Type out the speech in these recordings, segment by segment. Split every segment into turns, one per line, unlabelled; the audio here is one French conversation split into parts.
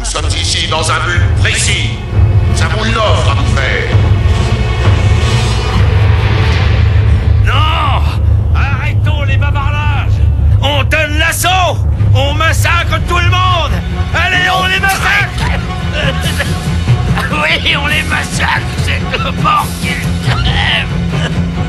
Nous sommes ici dans un but précis. Nous avons une offre à vous faire.
Non! Arrêtons les bavardages! On donne l'assaut! On massacre tout le monde! Allez, on les massacre! Oui, on les massacre! C'est le mort qu'ils crèvent!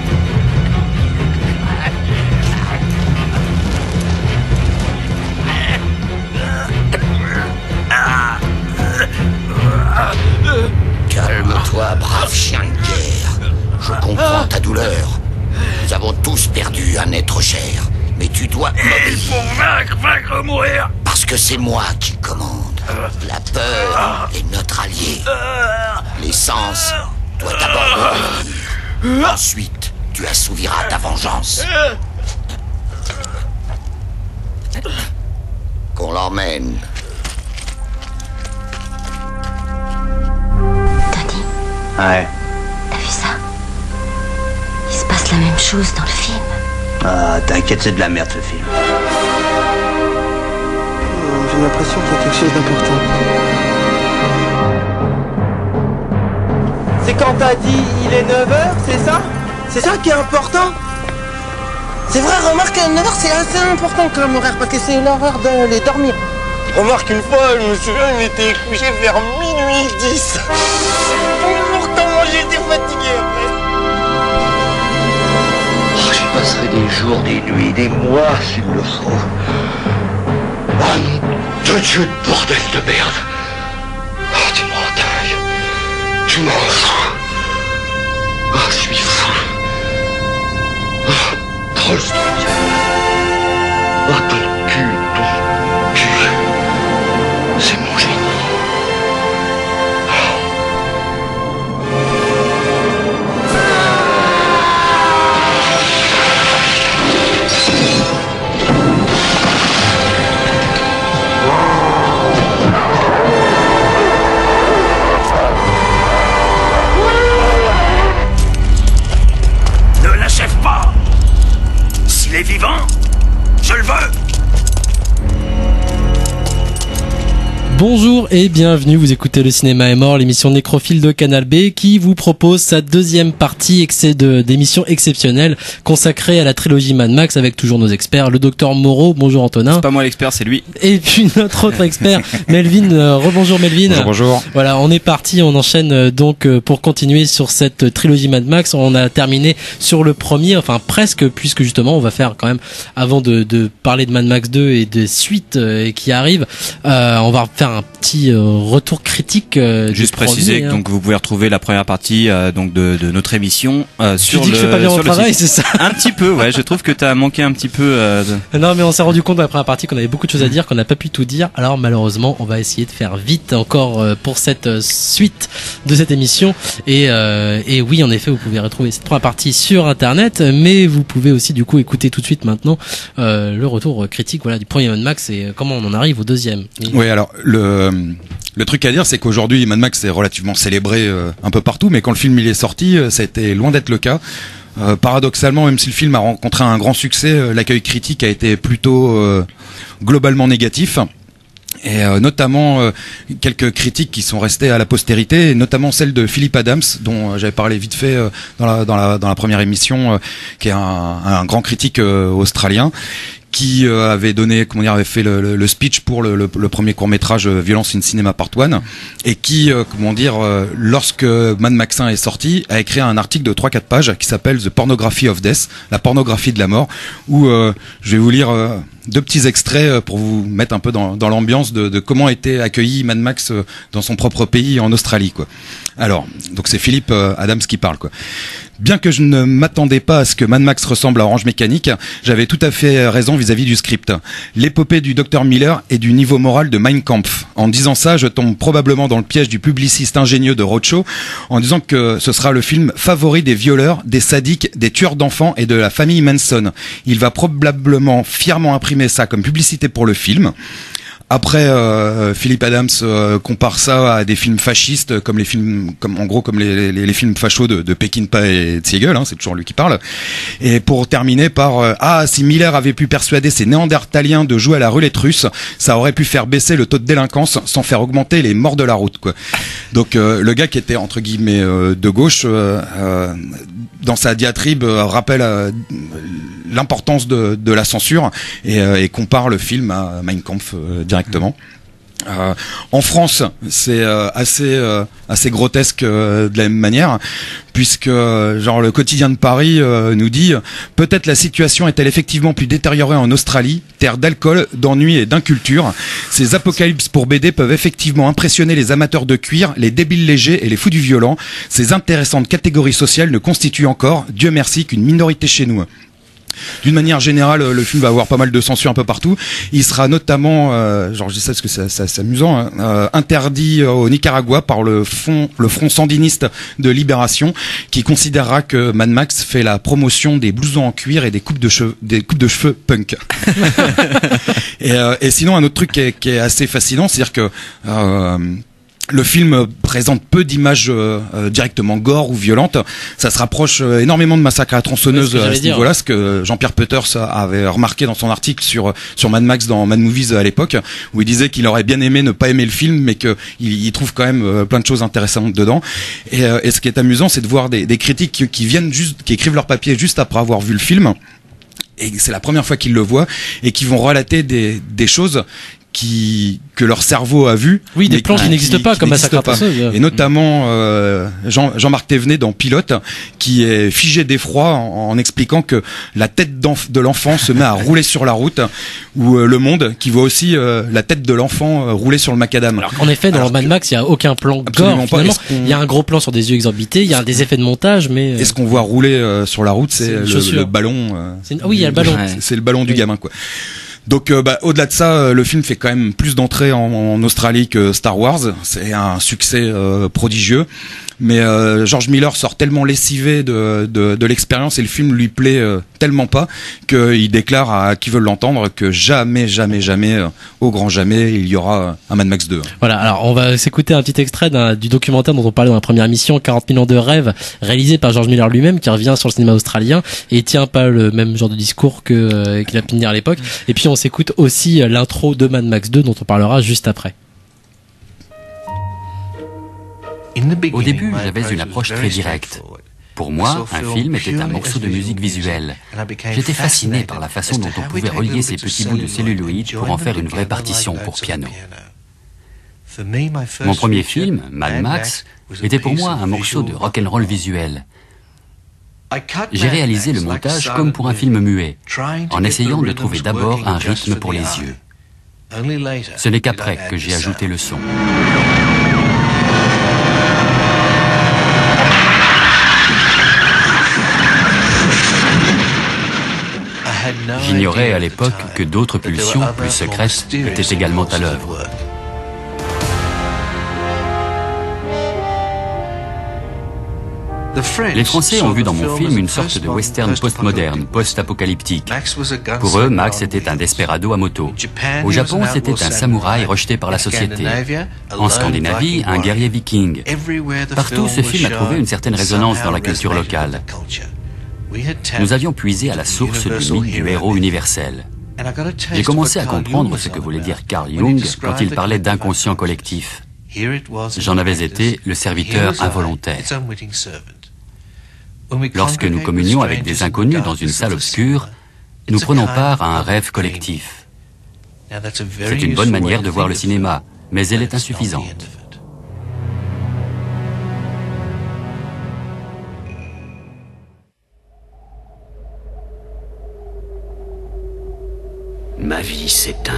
Calme-toi, brave chien de guerre. Je comprends ta douleur. Nous avons tous perdu un être cher. Mais tu dois...
Il faut vaincre ou mourir!
Parce que c'est moi qui commande. La peur est notre allié. L'essence doit d'abord revenir. Ensuite, tu assouviras ta vengeance. Qu'on l'emmène.
Tony,
Ouais.
t'as vu ça? Il se passe la même chose dans le film.
Ah, t'inquiète, c'est de la merde ce film.
J'ai l'impression qu'il y a quelque chose d'important. C'est quand t'as dit il est 9h, c'est ça? C'est ça qui est important? C'est vrai, remarque, 9h c'est assez important comme horaire parce que c'est l'heure d'aller dormir. Remarque, une fois, je me souviens, il était couché vers minuit 10. Pourtant, j'ai été fatigué après.
Je passerai des jours, des nuits, des mois s'il le faut. Oh nom de Dieu, bordel de merde. Oh, tu m'entailles. Tu m'en fous. Oh, je suis fou. Oh, Trollstruck. Oh, ton cul. C'est mon génie.
Ne l'achève pas! S'il est vivant, je le veux!
Bonjour et bienvenue, vous écoutez Le Cinéma est mort, l'émission nécrophile de Canal B qui vous propose sa deuxième partie d'émission exceptionnelle consacrée à la trilogie Mad Max avec toujours nos experts, le docteur Moreau, bonjour Antonin.
C'est pas moi l'expert, c'est lui.
Et puis notre autre expert, Melvin, rebonjour Melvin.
Bonjour, bonjour.
Voilà, on est parti, on enchaîne donc pour continuer sur cette trilogie Mad Max. On a terminé sur le premier, enfin presque, puisque justement on va faire quand même, avant de parler de Mad Max 2 et des suites qui arrivent, on va faire un petit retour critique.
Juste préciser que donc vous pouvez retrouver la première partie donc de notre émission sur
tu dis
le.
Que je fais pas bien mon travail, c'est ça?
Un petit peu, ouais. Je trouve que t'as manqué un petit peu.
Non, mais on s'est rendu compte dans la première partie qu'on avait beaucoup de choses à dire, qu'on n'a pas pu tout dire. Alors malheureusement, on va essayer de faire vite encore pour cette suite de cette émission. Et oui, en effet, vous pouvez retrouver cette première partie sur Internet, mais vous pouvez aussi du coup écouter tout de suite maintenant le retour critique, voilà, du premier Mad Max et comment on en arrive au deuxième.
Oui, alors le truc à dire, c'est qu'aujourd'hui Mad Max est relativement célébré un peu partout, mais quand le film il est sorti, ça a été loin d'être le cas. Paradoxalement, même si le film a rencontré un grand succès, l'accueil critique a été plutôt globalement négatif. Et notamment quelques critiques qui sont restées à la postérité, et notamment celle de Philip Adams, dont j'avais parlé vite fait dans la première émission, qui est un grand critique australien, qui avait donné, avait fait le speech pour le premier court-métrage Violence in Cinema Part 1, et qui, lorsque Mad Max 1 est sorti, a écrit un article de 3-4 pages qui s'appelle The Pornography of Death, la pornographie de la mort, où je vais vous lire deux petits extraits pour vous mettre un peu dans l'ambiance de comment était accueilli Mad Max dans son propre pays, en Australie, quoi. Alors, donc c'est Philip Adams qui parle, quoi. Bien que je ne m'attendais pas à ce que Mad Max ressemble à Orange Mécanique, j'avais tout à fait raison vis-à-vis du script. L'épopée du Dr Miller est du niveau moral de Mein Kampf. En disant ça, je tombe probablement dans le piège du publiciste ingénieux de Roadshow, en disant que ce sera le film favori des violeurs, des sadiques, des tueurs d'enfants et de la famille Manson. Il va probablement fièrement imprimer ça comme publicité pour le film. Après, Philippe Adams compare ça à des films fascistes, comme les films, comme les films fachos de Peckinpah et de Siegel, hein, c'est toujours lui qui parle. Et pour terminer par si Miller avait pu persuader ces Néandertaliens de jouer à la roulette russe, ça aurait pu faire baisser le taux de délinquance sans faire augmenter les morts de la route, quoi. Donc le gars qui était entre guillemets de gauche, dans sa diatribe, rappelle l'importance de la censure et compare le film à Mein Kampf directement. En France, c'est assez grotesque de la même manière, puisque genre le Quotidien de Paris nous dit peut-être la situation est-elle effectivement plus détériorée en Australie, terre d'alcool, d'ennui et d'inculture. Ces apocalypses pour BD peuvent effectivement impressionner les amateurs de cuir, les débiles légers et les fous du violent. Ces intéressantes catégories sociales ne constituent encore, Dieu merci, qu'une minorité chez nous. D'une manière générale, le film va avoir pas mal de censure un peu partout. Il sera notamment, genre je dis ça parce que c'est amusant, interdit au Nicaragua par le Front sandiniste de libération, qui considérera que Mad Max fait la promotion des blousons en cuir et des coupes de cheveux punk. Et sinon, un autre truc qui est assez fascinant, c'est-à-dire que le film présente peu d'images directement gore ou violentes. Ça se rapproche énormément de Massacre à la tronçonneuse à ce niveau-là, ce que Jean-Pierre Peuters avait remarqué dans son article sur Mad Max dans Mad Movies à l'époque, où il disait qu'il aurait bien aimé ne pas aimer le film, mais qu'il trouve quand même plein de choses intéressantes dedans. Et ce qui est amusant, c'est de voir des critiques qui écrivent leur papier juste après avoir vu le film. Et c'est la première fois qu'ils le voient et qui vont relater des choses que leur cerveau a vu.
Oui, des plans qui n'existent pas, comme Massacre à la tronçonneuse.
Et notamment Jean-Marc Thévenet dans Pilote, qui est figé d'effroi en expliquant que la tête de l'enfant se met à rouler sur la route, ou Le Monde, qui voit aussi la tête de l'enfant rouler sur le macadam.
Alors qu'en effet, dans Mad Max, il n'y a aucun plan gore, finalement. Il y a un gros plan sur des yeux exorbités, il y a des effets de montage, mais...
Et ce qu'on voit rouler sur la route, c'est le ballon.
Oui, il y a le ballon.
C'est le ballon du gamin, quoi. Donc au-delà de ça, le film fait quand même plus d'entrées en Australie que Star Wars. C'est un succès prodigieux. Mais George Miller sort tellement lessivé de l'expérience et le film lui plaît tellement pas qu'il déclare à qui veut l'entendre que jamais, au grand jamais, il y aura un Mad Max 2.
Voilà, alors on va s'écouter un petit extrait du documentaire dont on parlait dans la première émission, 40 000 ans de rêve, réalisé par George Miller lui-même, qui revient sur le cinéma australien et tient pas le même genre de discours qu'il a pu tenir à l'époque. Et puis on s'écoute aussi l'intro de Mad Max 2 dont on parlera juste après.
Au début, j'avais une approche très directe. Pour moi, un film était un morceau de musique visuelle. J'étais fasciné par la façon dont on pouvait relier ces petits bouts de celluloïd pour en faire une vraie partition pour piano. Mon premier film, Mad Max, était pour moi un morceau de rock'n'roll visuel. J'ai réalisé le montage comme pour un film muet, en essayant de trouver d'abord un rythme pour les yeux. Ce n'est qu'après que j'ai ajouté le son. J'ignorais à l'époque que d'autres pulsions plus secrètes étaient également à l'œuvre. Les Français ont vu dans mon film une sorte de western postmoderne, post-apocalyptique. Pour eux, Max était un desperado à moto. Au Japon, c'était un samouraï rejeté par la société. En Scandinavie, un guerrier viking. Partout, ce film a trouvé une certaine résonance dans la culture locale. Nous avions puisé à la source du mythe du héros universel. J'ai commencé à comprendre ce que voulait dire Carl Jung quand il parlait d'inconscient collectif. J'en avais été le serviteur involontaire. Lorsque nous communions avec des inconnus dans une salle obscure, nous prenons part à un rêve collectif. C'est une bonne manière de voir le cinéma, mais elle est insuffisante.
Ma vie s'éteint.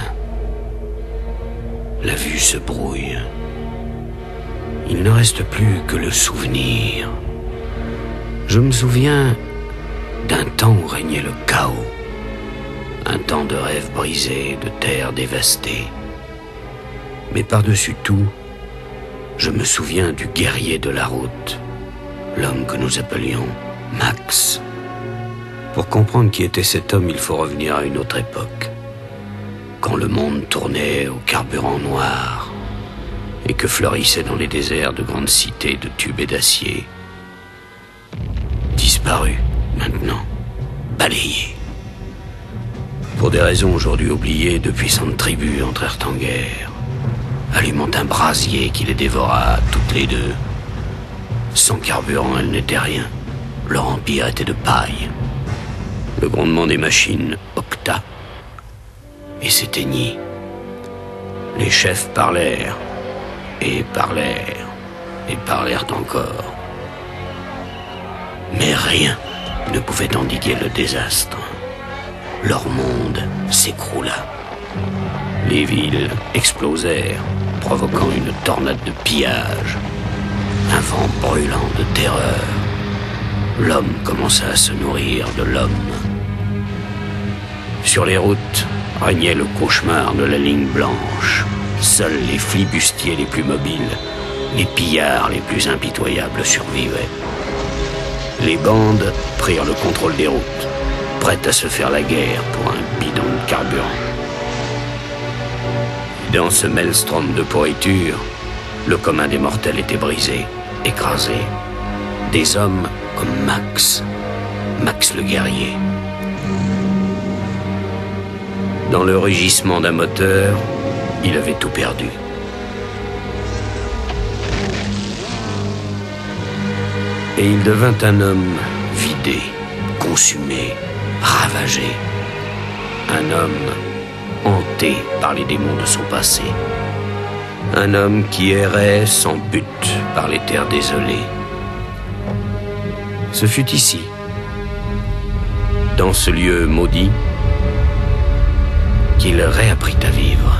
La vue se brouille. Il ne reste plus que le souvenir. Je me souviens d'un temps où régnait le chaos. Un temps de rêves brisés, de terres dévastées. Mais par-dessus tout, je me souviens du guerrier de la route, l'homme que nous appelions Max. Pour comprendre qui était cet homme, il faut revenir à une autre époque. quand le monde tournait au carburant noir et que fleurissaient dans les déserts de grandes cités de tubes et d'acier. Disparu, maintenant, balayé. Pour des raisons aujourd'hui oubliées, de puissantes tribus entrèrent en guerre, allumant un brasier qui les dévora toutes les deux. Sans carburant, elles n'étaient rien. Leur empire était de paille. Le grondement des machines octa et s'éteignit. Les chefs parlèrent, et parlèrent, et parlèrent encore. Mais rien ne pouvait endiguer le désastre. Leur monde s'écroula. Les villes explosèrent, provoquant une tornade de pillage. Un vent brûlant de terreur. L'homme commença à se nourrir de l'homme. Sur les routes régnait le cauchemar de la ligne blanche. Seuls les flibustiers les plus mobiles, les pillards les plus impitoyables survivaient. Les bandes prirent le contrôle des routes, prêtes à se faire la guerre pour un bidon de carburant. Dans ce maelstrom de pourriture, le commun des mortels était brisé, écrasé. Des hommes comme Max le guerrier. Dans le rugissement d'un moteur, il avait tout perdu. Et il devint un homme vidé, consumé, ravagé. Un homme hanté par les démons de son passé. Un homme qui errait sans but par les terres désolées. Ce fut ici, dans ce lieu maudit, qu'il réapprit à vivre.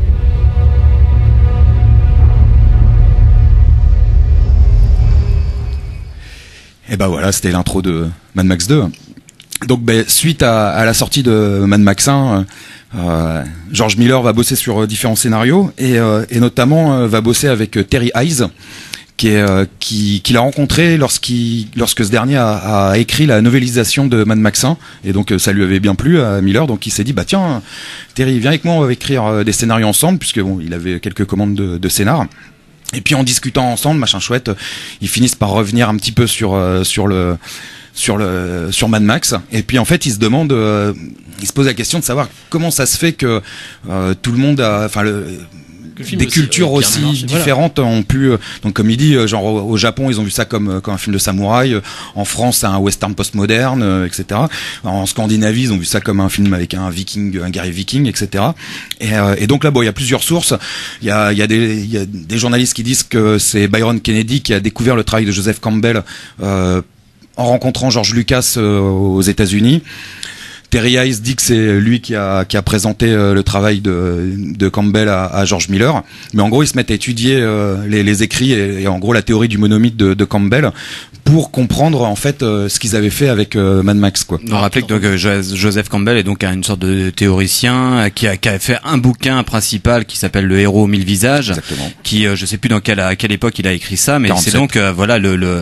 Et bah voilà, c'était l'intro de Mad Max 2. Donc suite à la sortie de Mad Max 1, George Miller va bosser sur différents scénarios et notamment va bosser avec Terry Hayes, qu'il a rencontré lorsque ce dernier a écrit la novélisation de Mad Max 1, et donc ça lui avait bien plu à Miller, donc il s'est dit bah tiens Terry, viens avec moi, on va écrire des scénarios ensemble, puisque bon, il avait quelques commandes de scénar. Et puis en discutant ensemble, machin chouette, ils finissent par revenir un petit peu sur Mad Max, et puis en fait il se pose la question de savoir comment ça se fait que tout le monde a, enfin des cultures aussi différentes ont pu, donc comme il dit, genre au Japon ils ont vu ça comme un film de samouraï, en France c'est un western postmoderne, etc. En Scandinavie ils ont vu ça comme un film avec un guerrier viking, etc. Et donc là bon, il y a plusieurs sources. Il y a des journalistes qui disent que c'est Byron Kennedy qui a découvert le travail de Joseph Campbell en rencontrant George Lucas aux États-Unis. Terry Hayes dit que c'est lui qui a présenté le travail de Campbell à George Miller, mais en gros ils se mettent à étudier les écrits et en gros la théorie du monomythe de Campbell pour comprendre en fait ce qu'ils avaient fait avec Mad Max, quoi.
On rappelle que donc Joseph Campbell est donc une sorte de théoricien qui a fait un bouquin principal qui s'appelle Le héros aux 1000 visages. Exactement. Qui je sais plus à quelle époque il a écrit ça, mais 47. C'est donc voilà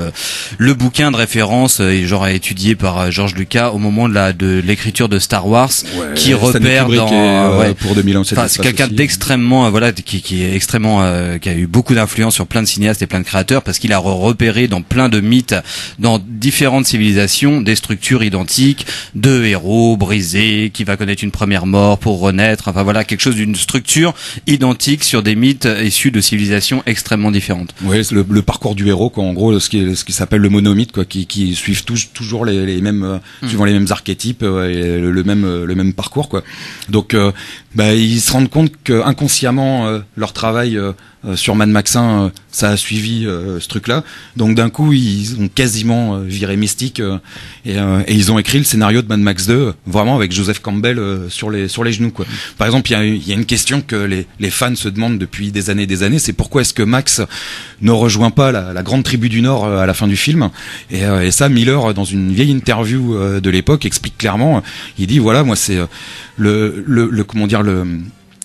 le bouquin de référence genre étudié par George Lucas au moment de l'écriture de Star Wars, qui repère dans
pour 2007.
C'est quelqu'un d'extrêmement qui est extrêmement qui a eu beaucoup d'influence sur plein de cinéastes et plein de créateurs, parce qu'il a repéré dans plein de mythes, dans différentes civilisations, des structures identiques de héros brisés qui va connaître une première mort pour renaître. Enfin voilà, quelque chose d'une structure identique sur des mythes issus de civilisations extrêmement différentes.
Oui, c'est le parcours du héros, quoi. En gros, ce qui s'appelle le monomythe, quoi, qui suivent toujours les mêmes suivant les mêmes archétypes et le même parcours, quoi. Donc ils se rendent compte que inconsciemment leur travail sur Mad Max 1 ça a suivi ce truc-là. Donc d'un coup ils ont quasiment viré Mystique et ils ont écrit le scénario de Mad Max 2 vraiment avec Joseph Campbell sur les genoux, quoi. Par exemple, il y a une question que les fans se demandent depuis des années, c'est pourquoi est-ce que Max ne rejoint pas la grande tribu du Nord à la fin du film, et ça Miller dans une vieille interview de l'époque explique clairement. Il dit voilà, moi c'est le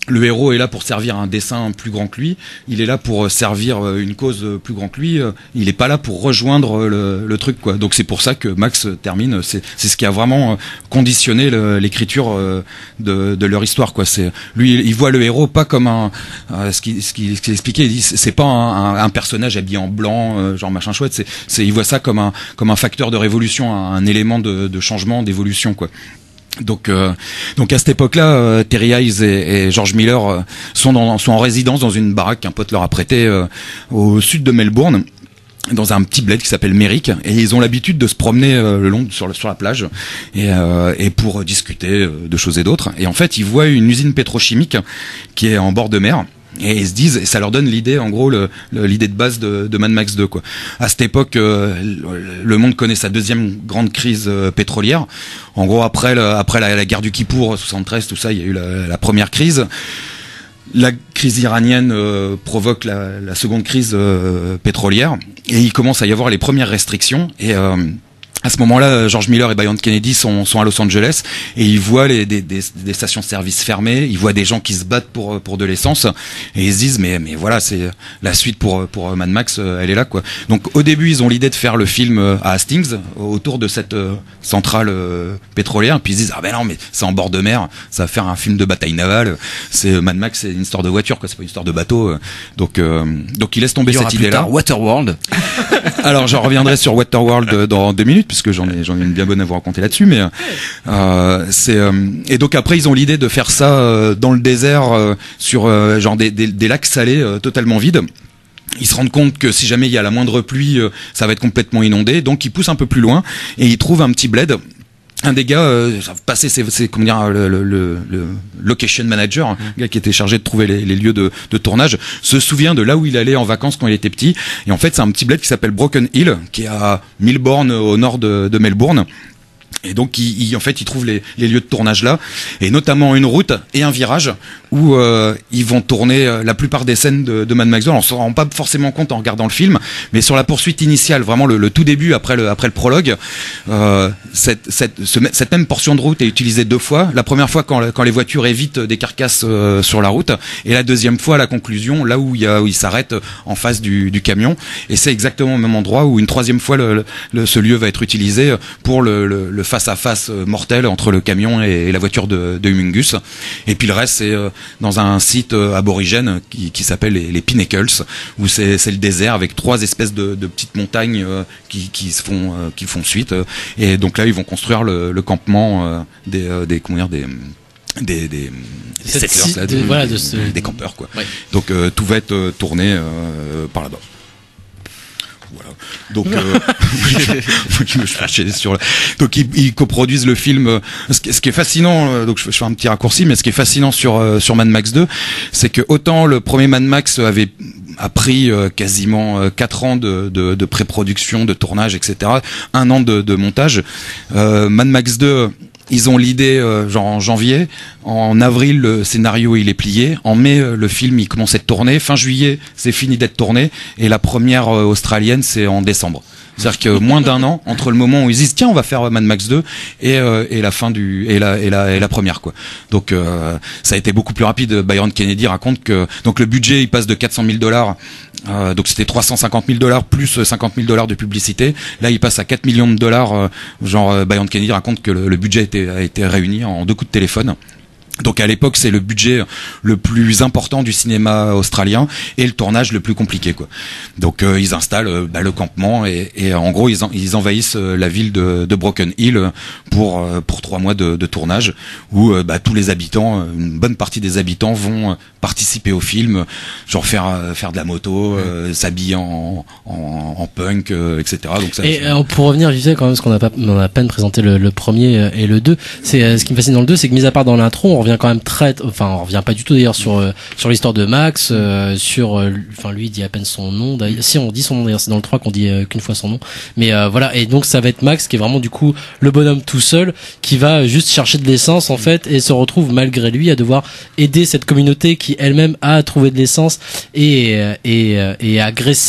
le héros est là pour servir un dessein plus grand que lui. Il est là pour servir une cause plus grand que lui. Il est pas là pour rejoindre le truc, quoi. Donc c'est pour ça que Max termine. C'est ce qui a vraiment conditionné l'écriture de leur histoire, quoi. C'est lui, il voit le héros pas comme ce qu'il expliquait. Il dit c'est pas un personnage habillé en blanc, genre machin chouette. Il voit ça comme un facteur de révolution, un élément de changement, d'évolution, quoi. Donc à cette époque-là, Terry Hayes et George Miller sont en résidence dans une baraque qu'un pote leur a prêtée au sud de Melbourne, dans un petit bled qui s'appelle Merrick, et ils ont l'habitude de se promener le long sur la plage et pour discuter de choses et d'autres. Et en fait, ils voient une usine pétrochimique qui est en bord de mer. Et ils se disent, et ça leur donne l'idée, en gros, l'idée de base de Mad Max 2, quoi. À cette époque, le monde connaît sa deuxième grande crise pétrolière. En gros, après la guerre du Kippour, 73, tout ça, il y a eu la première crise. La crise iranienne provoque la seconde crise pétrolière, et il commence à y avoir les premières restrictions. Et à ce moment-là, George Miller et Byron Kennedy sont à Los Angeles, et ils voient des stations-service fermées, ils voient des gens qui se battent pour de l'essence, et ils se disent mais voilà, c'est la suite pour Mad Max, elle est là, quoi. Donc au début, ils ont l'idée de faire le film à Hastings autour de cette centrale pétrolière, puis ils se disent ah ben non, mais c'est en bord de mer, ça va faire un film de bataille navale. C'est Mad Max, c'est une histoire de voiture, quoi, c'est pas une histoire de bateau. Donc ils laissent tomber cette idée-là.
Waterworld.
Alors j'en reviendrai sur Waterworld dans 2 minutes, puisque j'en ai une bien bonne à vous raconter là-dessus, mais et donc après ils ont l'idée de faire ça dans le désert, sur genre des lacs salés totalement vides. Ils se rendent compte que si jamais il y a la moindre pluie, ça va être complètement inondé, donc ils poussent un peu plus loin et ils trouvent un petit bled. Un des gars, c'est comment dire, le location manager, un gars qui était chargé de trouver les lieux de tournage, se souvient de là où il allait en vacances quand il était petit. Et en fait, c'est un petit bled qui s'appelle Broken Hill, qui est à 1000 bornes au nord de Melbourne. Et donc, il trouve les lieux de tournage là, et notamment une route et un virage où ils vont tourner la plupart des scènes de Mad Max 2. On s'en rend pas forcément compte en regardant le film, mais sur la poursuite initiale, vraiment le tout début après le prologue, cette même portion de route est utilisée 2 fois. La première fois quand les voitures évitent des carcasses sur la route, et la deuxième fois à la conclusion, là où ils s'arrêtent en face du camion. Et c'est exactement au même endroit où une troisième fois ce lieu va être utilisé pour le face-à-face mortel entre le camion et la voiture de Humongous. Et puis le reste, c'est dans un site aborigène qui s'appelle les Pinnacles, où c'est le désert avec 3 espèces de petites montagnes qui font suite. Et donc là, ils vont construire le campement des settlers, là, des campeurs, quoi. Ouais. Donc tout va être tourné par là-bas. Voilà. Donc, je me fâchais sur. Donc, ils coproduisent le film. Ce qui est fascinant, donc je fais un petit raccourci, mais ce qui est fascinant sur Mad Max 2, c'est que autant le premier Mad Max a pris quasiment 4 ans de pré-production, de tournage, etc., 1 an de montage. Mad Max 2. Ils ont l'idée genre en janvier, en avril le scénario il est plié, en mai le film il commence à être tourné, fin juillet c'est fini d'être tourné, et la première australienne c'est en décembre. C'est-à-dire que moins d'1 an entre le moment où ils disent tiens on va faire Mad Max 2 et la fin et la première, quoi. Donc ça a été beaucoup plus rapide. Byron Kennedy raconte que donc le budget il passe de $400,000, donc c'était $350,000 plus $50,000 de publicité. Là il passe à $4 millions. Genre Byron Kennedy raconte que le budget a été réuni en 2 coups de téléphone. Donc à l'époque c'est le budget le plus important du cinéma australien et le tournage le plus compliqué, quoi. Donc ils installent le campement et en gros ils envahissent la ville de Broken Hill pour 3 mois de tournage où tous les habitants, une bonne partie des habitants vont participer au film, genre faire de la moto, s'habiller en punk, etc. Donc ça,
et pour revenir vite fait quand même, parce qu'on a à peine présenté le premier et le 2, c'est ce qui me fascine dans le 2, c'est que mis à part dans l'intro, on revient quand même on revient pas du tout d'ailleurs sur l'histoire de Max, lui il dit à peine son nom. Si on dit son nom d'ailleurs, c'est dans le 3 qu'on dit qu'une fois son nom. Mais voilà, et donc ça va être Max qui est vraiment du coup le bonhomme tout seul qui va juste chercher de l'essence en fait et se retrouve malgré lui à devoir aider cette communauté qui elle-même a trouvé de l'essence et agressée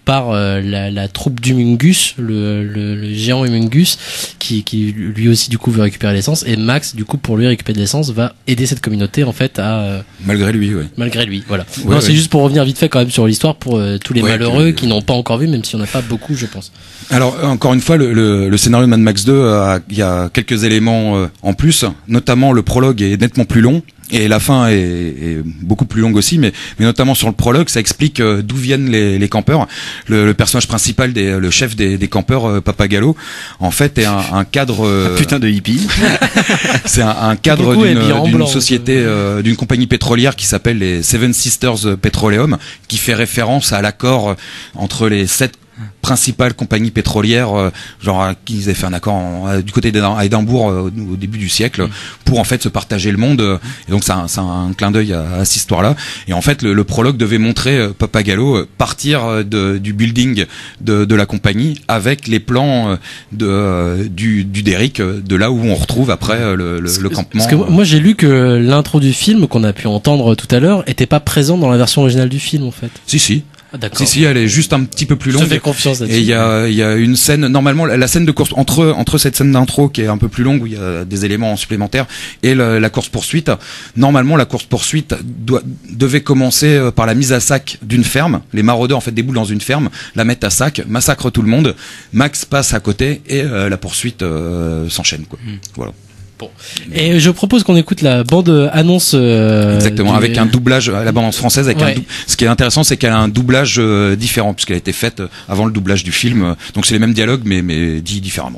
par la troupe d'Humungus, le géant Humungus, qui lui aussi du coup veut récupérer l'essence, et Max du coup pour lui récupérer de l'essence va aider cette communauté en fait à
malgré lui,
voilà.
Ouais,
non, c'est juste pour revenir vite fait quand même sur l'histoire pour tous les malheureux qui n'ont pas encore vu, même s'il n'y en a pas beaucoup, je pense.
Alors encore une fois, le scénario de Mad Max 2, il y a quelques éléments en plus, notamment le prologue est nettement plus long. Et la fin est beaucoup plus longue aussi, mais notamment sur le prologue, ça explique d'où viennent les campeurs. Le personnage principal, le chef des campeurs, Papagallo, en fait est un cadre.
Putain de hippie.
C'est un cadre d'une société, d'une compagnie pétrolière qui s'appelle les Seven Sisters Petroleum, qui fait référence à l'accord entre les 7 principales compagnies pétrolières, genre qu'ils avaient fait un accord du côté à Édimbourg au début du siècle pour en fait se partager le monde, et donc c'est un clin d'œil à cette histoire-là. Et en fait le prologue devait montrer Papagallo partir du building de la compagnie avec les plans du derrick, de là où on retrouve après le campement.
Parce que moi j'ai lu que l'intro du film qu'on a pu entendre tout à l'heure était pas présente dans la version originale du film en fait.
Si.
Ah, d'accord.
Si, elle est juste un petit peu plus longue.
Je te fais confiance là-dessus.
Et il y a une scène, normalement, la scène de course, entre cette scène d'intro qui est un peu plus longue, où il y a des éléments supplémentaires, et la course-poursuite, normalement, la course-poursuite devait commencer par la mise à sac d'une ferme. Les maraudeurs, en fait, déboulent dans une ferme, la mettent à sac, massacrent tout le monde, Max passe à côté, et la poursuite s'enchaîne, quoi. Voilà.
Bon. Et je propose qu'on écoute la bande annonce.
Exactement, avec un doublage, la bande annonce française. Ce qui est intéressant, c'est qu'elle a un doublage différent, puisqu'elle a été faite avant le doublage du film. Donc c'est les mêmes dialogues, mais dit différemment.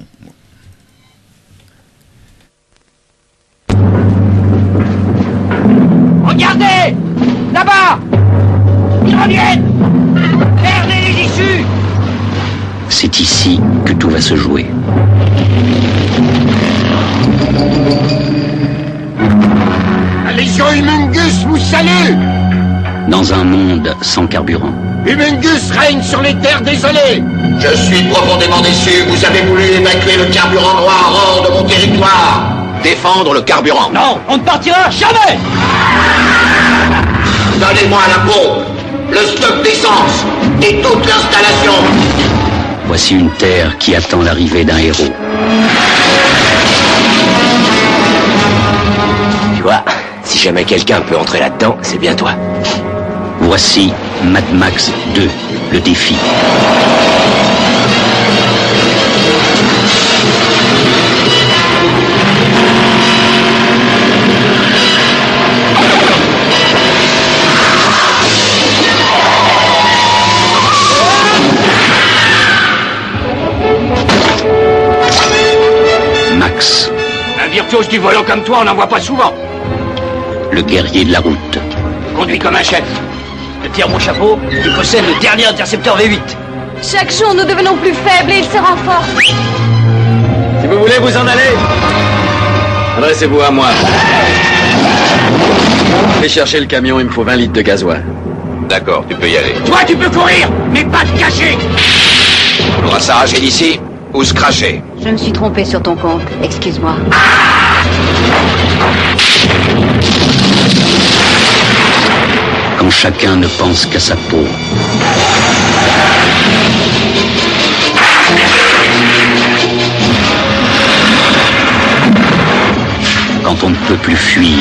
Regardez! Là-bas! Ils reviennent! Fermez les issues!
C'est ici que tout va se jouer.
La Légion Humungus vous salue!
Dans un monde sans carburant.
Humungus règne sur les terres désolées!
Je suis profondément déçu. Vous avez voulu évacuer le carburant noir hors de mon territoire. Défendre le carburant.
Non, on ne partira jamais!
Donnez-moi la pompe, le stock d'essence et toute l'installation.
Voici une terre qui attend l'arrivée d'un héros.
Tu vois, si jamais quelqu'un peut entrer là-dedans, c'est bien toi.
Voici Mad Max 2, le défi. Max.
Un virtuose du volant comme toi, on n'en voit pas souvent.
Le guerrier de la route.
Conduis comme un chef. Je tire mon chapeau, tu possèdes le dernier intercepteur V8.
Chaque jour, nous devenons plus faibles et il se renforce.
Si vous voulez vous en aller, adressez-vous à moi. Fais chercher le camion, il me faut 20 litres de gasoil.
D'accord, tu peux y aller.
Toi, tu peux courir, mais pas te cacher.
On pourra s'arracher d'ici ou se cracher.
Je me suis trompée sur ton compte. Excuse-moi.
Quand chacun ne pense qu'à sa peau. Quand on ne peut plus fuir.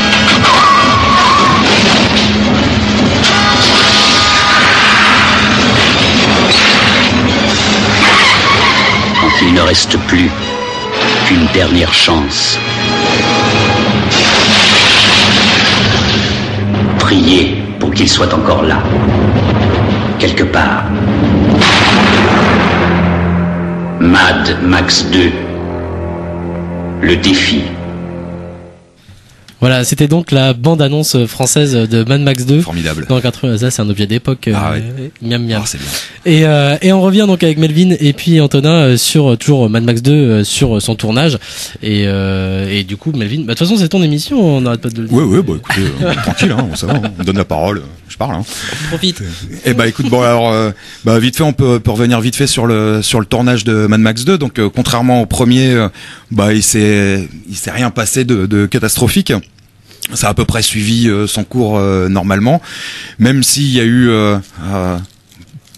Quand il ne reste plus qu'une dernière chance. Priez pour qu'il soit encore là, quelque part. Mad Max 2, le défi.
Voilà, c'était donc la bande-annonce française de Mad Max 2.
Formidable.
Dans 80, ça c'est un objet d'époque. Miam miam.
C'est bien.
Et on revient donc avec Melvin et puis Antonin sur toujours Mad Max 2 sur son tournage. Et du coup, Melvin, de toute façon c'est ton émission, on n'arrête pas de le dire.
Ouais, bah écoutez, tranquille, ça va, on me donne la parole, je parle.
Profite.
Et bah écoute, bon alors, vite fait, on peut revenir vite fait sur le tournage de Mad Max 2. Donc contrairement au premier, il s'est rien passé de catastrophique. Ça a à peu près suivi son cours normalement, même s'il y a eu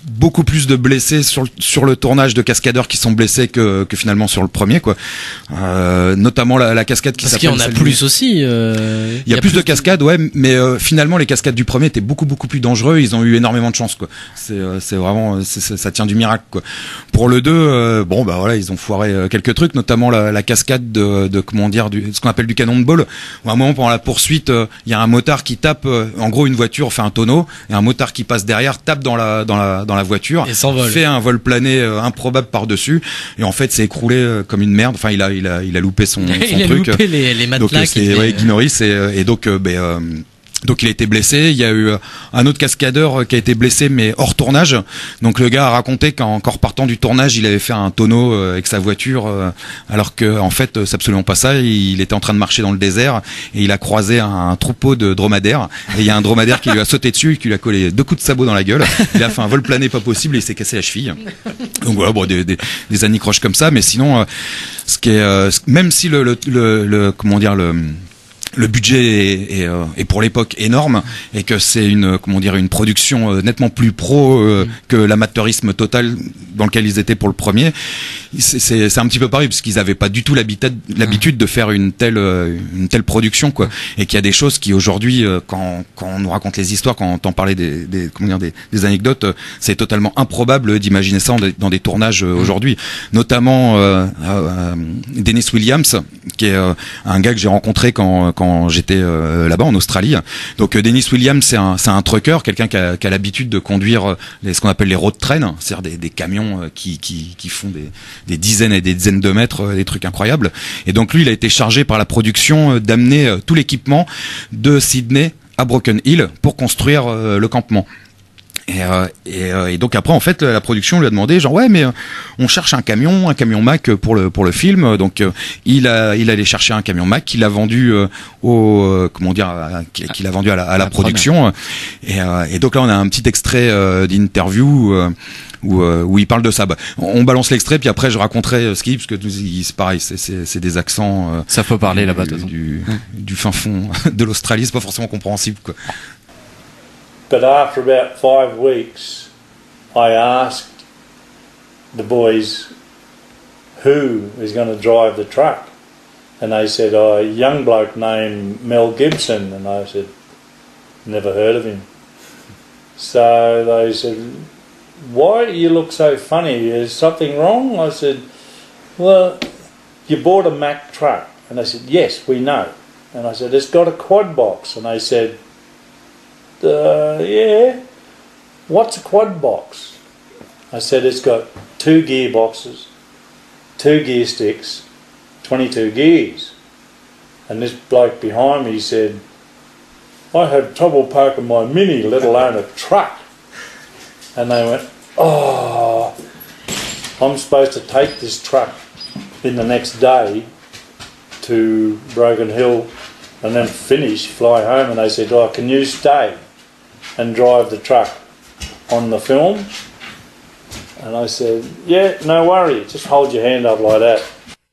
beaucoup plus de blessés sur le tournage, de cascadeurs qui sont blessés que finalement sur le premier, quoi. Notamment la cascade qui s'appelle.
Parce qu'il y en a plus aussi.
Il y a plus de cascades, ouais, mais finalement les cascades du premier étaient beaucoup plus dangereux. Ils ont eu énormément de chance, quoi. C'est vraiment, ça tient du miracle, quoi. Pour le 2, bon bah voilà, ils ont foiré quelques trucs, notamment la cascade de comment dire, ce qu'on appelle du cannonball. Où à un moment pendant la poursuite, il y a un motard qui tape, en gros une voiture fait un tonneau et un motard qui passe derrière tape dans la voiture
et s'envole.
Fait un vol plané improbable par-dessus et en fait s'est écroulé comme une merde. Enfin il a loupé son
il
truc.
a loupé les matelas.
Donc c'est Guy Norris et donc donc il a été blessé. Il y a eu un autre cascadeur qui a été blessé mais hors tournage. Donc le gars a raconté qu'en repartant du tournage, il avait fait un tonneau avec sa voiture, alors que en fait c'est absolument pas ça. Il était en train de marcher dans le désert et il a croisé un troupeau de dromadaires. Et il y a un dromadaire qui lui a sauté dessus et qui lui a collé 2 coups de sabot dans la gueule. Il a fait un vol plané pas possible et il s'est cassé la cheville. Donc voilà, bon des anicroches comme ça. Mais sinon, ce qui est même si le comment dire le budget est pour l'époque énorme et que c'est une production nettement plus pro que l'amateurisme total dans lequel ils étaient pour le premier. C'est un petit peu pareil parce qu'ils avaient pas du tout l'habitude de faire une telle production, quoi. Et qu'il y a des choses qui aujourd'hui quand on nous raconte les histoires, quand on entend parler des anecdotes, c'est totalement improbable d'imaginer ça dans des tournages aujourd'hui. Notamment Dennis Williams, qui est un gars que j'ai rencontré quand j'étais là-bas en Australie. Donc Dennis Williams, c'est un trucker, quelqu'un qui a l'habitude de conduire ce qu'on appelle les road trains, c'est-à-dire des camions qui font des dizaines et des dizaines de mètres, des trucs incroyables. Et donc lui, il a été chargé par la production d'amener tout l'équipement de Sydney à Broken Hill pour construire le campement. Et donc après en fait la production lui a demandé genre ouais mais on cherche un camion Mack pour le film. Donc il allait chercher un camion Mack qu'il a vendu qu'il a vendu à la production. Et donc là on a un petit extrait d'interview où il parle de ça. On balance l'extrait puis après je raconterai ce qu'il dit parce que c'est pareil, c'est des accents.
Ça faut parler là-bas
du fin fond de l'Australie, c'est pas forcément compréhensible, quoi.
But after about 5 weeks, I asked the boys who is going to drive the truck. And they said, a young bloke named Mel Gibson. And I said, never heard of him. So they said, why do you look so funny? Is something wrong? I said, well, you bought a Mack truck. And they said, yes, we know. And I said, it's got a quad box. And they said, yeah, what's a quad box? I said it's got 2 gearboxes, 2 gear sticks, 22 gears. And this bloke behind me said, I had trouble parking my Mini, let alone a truck. And they went, oh, I'm supposed to take this truck in the next day to Broken Hill and then finish, fly home. And they said, oh, can you stay and drive the truck on the film? And I said, yeah, no worry, just hold your hand up like that.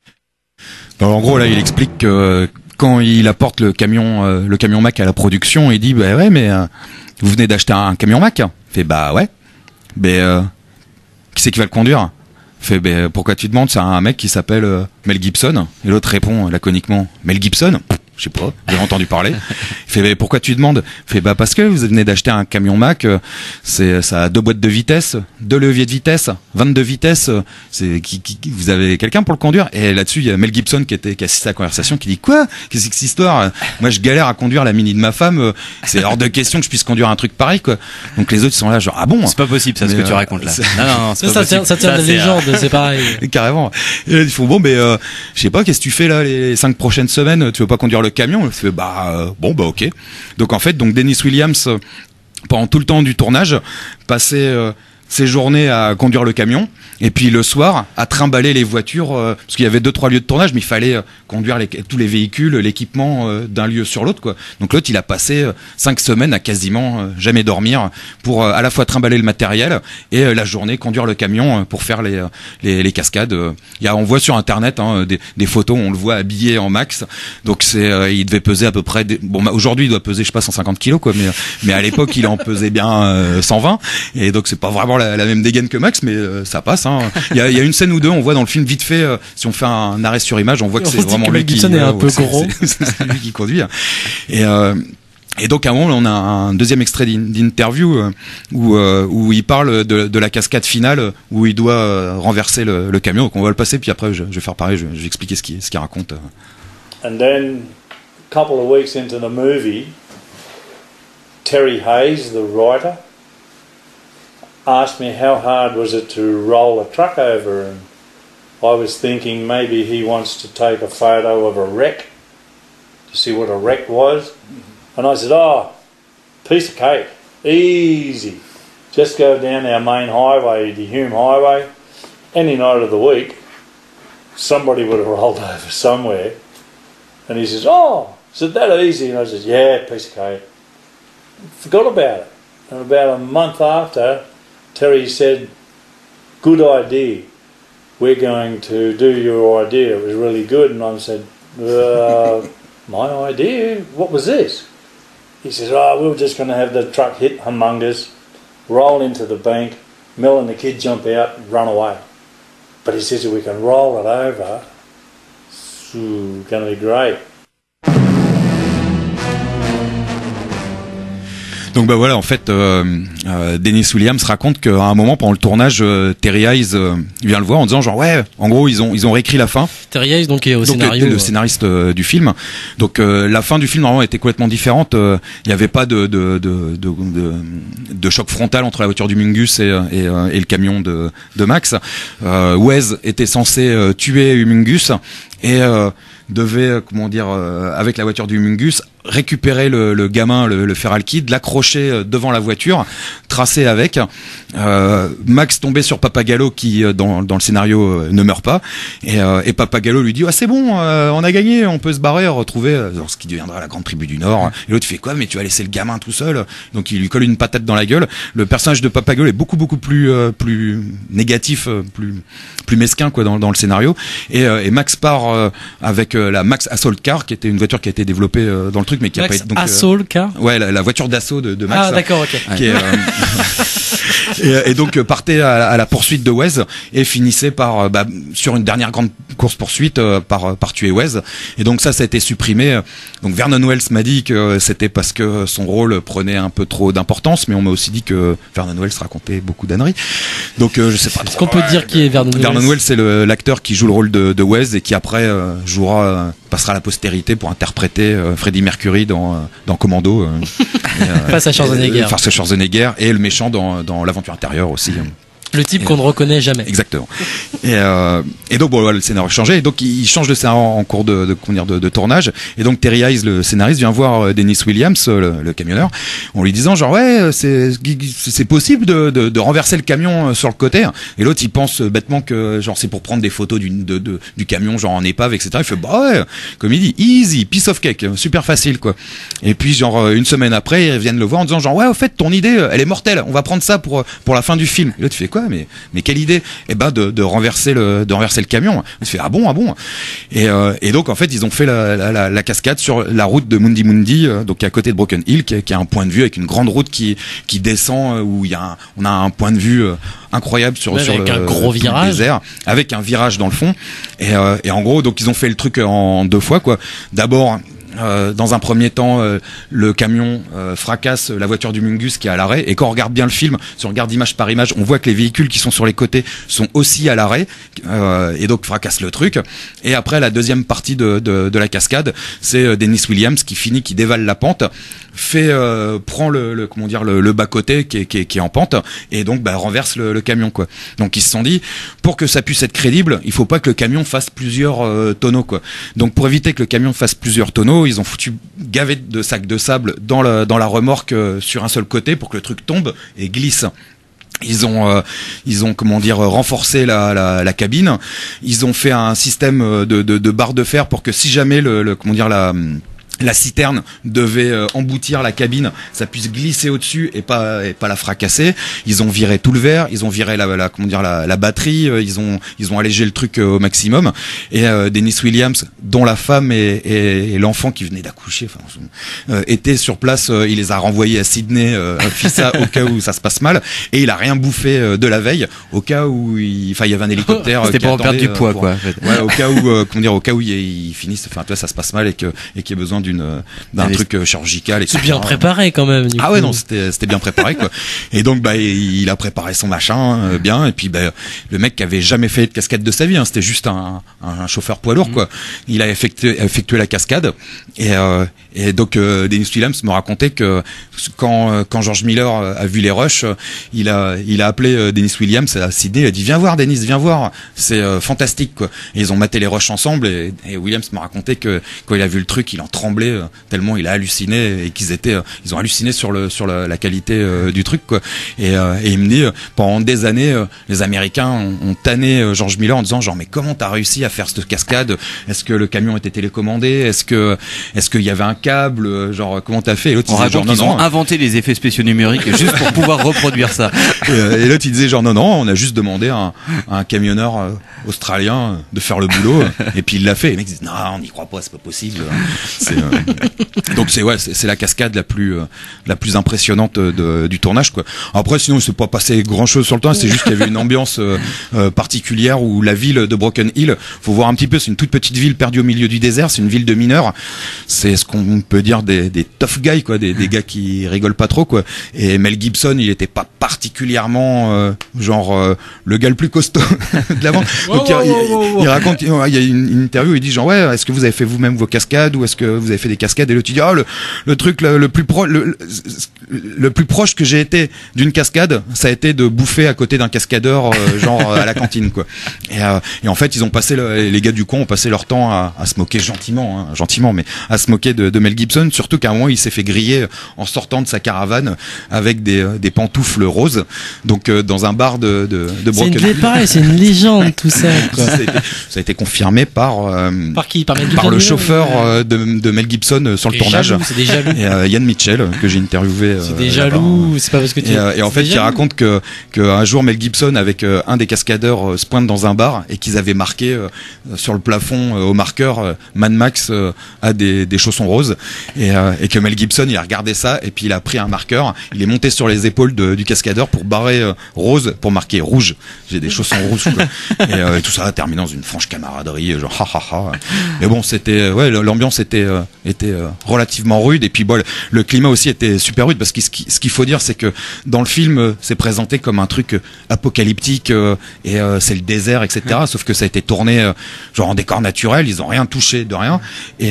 En gros, là, il explique que quand il apporte le camion Mack à la production, il dit, bah ouais, mais vous venez d'acheter un camion Mack? Il fait, bah ouais. Mais qui c'est qui va le conduire? Il fait, bah pourquoi tu demandes? C'est un mec qui s'appelle Mel Gibson. Et l'autre répond laconiquement, Mel Gibson? Je sais pas, j'ai entendu parler. Il fait, mais pourquoi tu demandes? Il fait, bah parce que vous venez d'acheter un camion Mack, ça a 2 boîtes de vitesse, 2 leviers de vitesse, 22 vitesses, vous avez quelqu'un pour le conduire? Et là-dessus, il y a Mel Gibson qui assiste à la conversation, qui dit, quoi? Qu'est-ce que c'est que cette histoire? Moi, je galère à conduire la Mini de ma femme, c'est hors de question que je puisse conduire un truc pareil, quoi. Donc les autres, ils sont là, genre, ah bon?
C'est pas possible, ça, ce que tu racontes là. Non, c'est pas possible.
Ça tient de la légende, c'est pareil.
Carrément. Et ils font, bon, mais, je sais pas, qu'est-ce que tu fais là, les 5 prochaines semaines? Tu veux pas conduire le camion? Il fait, bon, ok. Donc en fait, Dennis Williams, pendant tout le temps du tournage, passait ses journées à conduire le camion et puis le soir à trimballer les voitures parce qu'il y avait 2-3 lieux de tournage mais il fallait conduire tous les véhicules, l'équipement d'un lieu sur l'autre, quoi. Donc l'autre il a passé 5 semaines à quasiment jamais dormir pour à la fois trimballer le matériel et la journée conduire le camion pour faire les cascades. On voit sur internet des photos où on le voit habillé en Max. Donc il devait peser à peu près aujourd'hui il doit peser je sais pas 150 kilos, quoi, mais à l'époque il en pesait bien 120 et donc c'est pas vraiment avoir la même dégaine que Max, mais ça passe. Hein. Il y a une scène ou deux, on voit dans le film vite fait, si on fait un arrêt sur image, on voit que c'est vraiment lui qui.
Mel Gibson est un peu gros.
C'est lui qui conduit. Et donc à un moment on a un deuxième extrait d'interview où il parle de la cascade finale où il doit renverser le camion. Donc on va le passer, puis après je vais faire pareil, je vais expliquer ce qu'il raconte.
And then a couple of weeks into the movie, Terry Hayes, the writer, asked me how hard was it to roll a truck over, and I was thinking maybe he wants to take a photo of a wreck to see what a wreck was. And I said, oh, piece of cake, easy. Just go down our main highway, the Hume Highway, any night of the week, somebody would have rolled over somewhere. And he says, oh, is it that easy? And I said, yeah, piece of cake. Forgot about it. And about a month after, Terry said, good idea. We're going to do your idea. It was really good. And I said, my idea? What was this? He says, oh, we were just going to have the truck hit humongous, roll into the bank, Mel and the kid jump out and run away. But he says if we can roll it over, it's going to be great.
Donc bah voilà, en fait, Dennis Williams raconte qu'à un moment pendant le tournage, Terry Hayes vient le voir en disant genre ouais, en gros ils ont réécrit la fin.
Terry Hayes donc est au scénario,
le scénariste du film. Donc la fin du film normalement était complètement différente. Il n'y avait pas de choc frontal entre la voiture du Mingus et le camion de Max. Wes était censé tuer Humungus et devait avec la voiture du Mingus récupérer le gamin, le Feral Kid, l'accrocher devant la voiture, tracer avec. Max tombait sur Pappagallo qui dans le scénario ne meurt pas et Pappagallo lui dit ah c'est bon, on a gagné, on peut se barrer, retrouver ce qui deviendra la grande tribu du Nord. Et l'autre fait quoi, mais tu vas laisser le gamin tout seul? Donc il lui colle une patate dans la gueule. Le personnage de Pappagallo est beaucoup plus négatif, plus mesquin quoi dans le scénario. Et Max part avec la Max Assault Car qui était une voiture qui a été développée dans le truc mais qui
Max
a pas été donc
Assault Car.
Ouais, la voiture d'assaut de Max.
Ah d'accord, OK.
Qui est, et donc partait à la poursuite de Wes et finissait par sur une dernière grande course poursuite par tuer Wes. Et donc ça a été supprimé. Donc Vernon Wells m'a dit que c'était parce que son rôle prenait un peu trop d'importance, mais on m'a aussi dit que Vernon Wells racontait beaucoup d'âneries. Donc je sais pas.
Est-ce qu'on peut dire qui est Vernon Wells?
Vernon Wells, c'est l'acteur qui joue le rôle de Wes et qui après passera à la postérité pour interpréter Freddie Mercury dans Commando.
Face à Schwarzenegger.
Face à Schwarzenegger et le méchant dans l'aventure intérieure aussi.
Le type qu'on ne reconnaît jamais.
Exactement. Et donc bon, voilà, le scénario a changé. Et donc il change de scénario en cours de tournage. Et donc Terry Hayes, le scénariste, vient voir Dennis Williams, le camionneur, en lui disant genre ouais, c'est possible de renverser le camion sur le côté. Et l'autre il pense bêtement que genre c'est pour prendre des photos du camion genre en épave, etc. Il fait bah ouais, comme il dit, easy, piece of cake, super facile quoi. Et puis genre une semaine après ils viennent le voir en disant genre ouais au fait ton idée elle est mortelle, on va prendre ça pour la fin du film. Et l'autre il fait quoi, mais quelle idée? Eh ben de renverser le camion. Il fait ah bon. Et donc en fait ils ont fait la cascade sur la route de Mundi Mundi, donc à côté de Broken Hill, qui a un point de vue avec une grande route qui descend où on a un point de vue incroyable sur
un gros virage,
le désert, avec un virage dans le fond. Et en gros donc ils ont fait le truc en 2 fois quoi. D'abord dans un premier temps, le camion fracasse la voiture du Mingus qui est à l'arrêt. Et quand on regarde bien le film, si on regarde image par image, on voit que les véhicules qui sont sur les côtés sont aussi à l'arrêt, et donc fracasse le truc. Et après, la deuxième partie de la cascade, c'est Dennis Williams qui dévale la pente, prend le bas côté qui est en pente, et donc renverse le camion quoi. Donc ils se sont dit, pour que ça puisse être crédible, il faut pas que le camion fasse plusieurs tonneaux quoi. Donc pour éviter que le camion fasse plusieurs tonneaux, ils ont foutu gavé de sacs de sable dans la remorque sur un seul côté pour que le truc tombe et glisse. Ils ont renforcé la cabine. Ils ont fait un système de barres de fer pour que si jamais la citerne devait emboutir la cabine, ça puisse glisser au-dessus et pas la fracasser. Ils ont viré tout le verre, ils ont viré la batterie, ils ont allégé le truc au maximum. Et Dennis Williams, dont la femme et l'enfant qui venait d'accoucher, étaient sur place. Il les a renvoyés à Sydney, Fissa, au cas où ça se passe mal. Et il a rien bouffé de la veille, au cas où il y avait un hélicoptère.
C'était pour en perdre du poids, quoi. En fait.
Ouais, au cas où il finisse, enfin, toi, ça se passe mal et qu'il y a besoin d'un truc chirurgical.
C'est bien préparé quand même.
Ah ouais, non, c'était bien préparé, quoi. Et donc, il a préparé son machin bien. Et puis, le mec qui avait jamais fait de cascade de sa vie, c'était juste un chauffeur poids lourd, quoi. Il a effectué la cascade. Et donc, Dennis Williams me racontait que quand George Miller a vu les rushs, il a appelé Dennis Williams à Sydney. Il a dit, viens voir, Dennis, viens voir. C'est fantastique, quoi. Et ils ont maté les rushs ensemble. Et Williams me racontait que quand il a vu le truc, il en tremblait tellement il a halluciné et ils ont halluciné sur la qualité du truc, quoi. Et il me dit, pendant des années, les Américains ont tanné George Miller en disant genre, mais comment t'as réussi à faire cette cascade? Est-ce que le camion était télécommandé? Est-ce qu'il y avait un câble? Genre, comment t'as fait? Et l'autre,
on raconte qu'ils ont inventé les effets spéciaux numériques juste pour pouvoir reproduire ça.
Et l'autre, il disait genre, non, on a juste demandé à un camionneur australien de faire le boulot. Et puis il l'a fait. Et les mecs disent, non, on n'y croit pas, c'est pas possible. Donc c'est la cascade la plus impressionnante du tournage, quoi. Après, sinon, il s'est pas passé grand chose sur le tournage. C'est juste qu'il y avait une ambiance particulière où la ville de Broken Hill, faut voir un petit peu, c'est une toute petite ville perdue au milieu du désert. C'est une ville de mineurs. C'est ce qu'on peut dire des tough guys, quoi, des gars qui rigolent pas trop, quoi. Et Mel Gibson, il était pas particulièrement le gars le plus costaud de la bande. Donc il raconte, il y a une interview où il dit genre, ouais, est-ce que vous avez fait vous-même vos cascades ou est-ce que vous avez fait des cascades? Et l'autre, il dit, le truc le plus proche que j'ai été d'une cascade, ça a été de bouffer à côté d'un cascadeur, à la cantine, quoi. Et en fait, ils ont passé les gars du coin ont passé leur temps à se moquer gentiment, mais à se moquer de Mel Gibson, surtout qu'à un moment, il s'est fait griller en sortant de sa caravane avec des pantoufles roses. Donc dans un bar de Broken Hill.
C'est une légende tout ça, quoi.
Ça a été confirmé par
qui? Par
le chauffeur de Mel Gibson sur le tournage.
C'est des jaloux.
Et Ian Mitchell que j'ai interviewé.
C'est des jaloux. C'est pas parce que tu.
Et en fait, il raconte que un jour Mel Gibson avec un des cascadeurs se pointe dans un bar et qu'ils avaient marqué sur le plafond au marqueur Mad Max a des chaussons roses et que Mel Gibson il a regardé ça et puis il a pris un marqueur, il est monté sur les épaules du cascadeur pour barrer rose pour marquer rouge. J'ai des chaussons rouges, quoi. Et tout ça a terminé dans une franche camaraderie, genre ha ha ha. Mais bon, c'était l'ambiance était relativement rude et puis bon, le climat aussi était super rude parce que ce qu'il faut dire c'est que dans le film c'est présenté comme un truc apocalyptique et c'est le désert, etc. Sauf que ça a été tourné en décor naturel, ils ont rien touché de rien et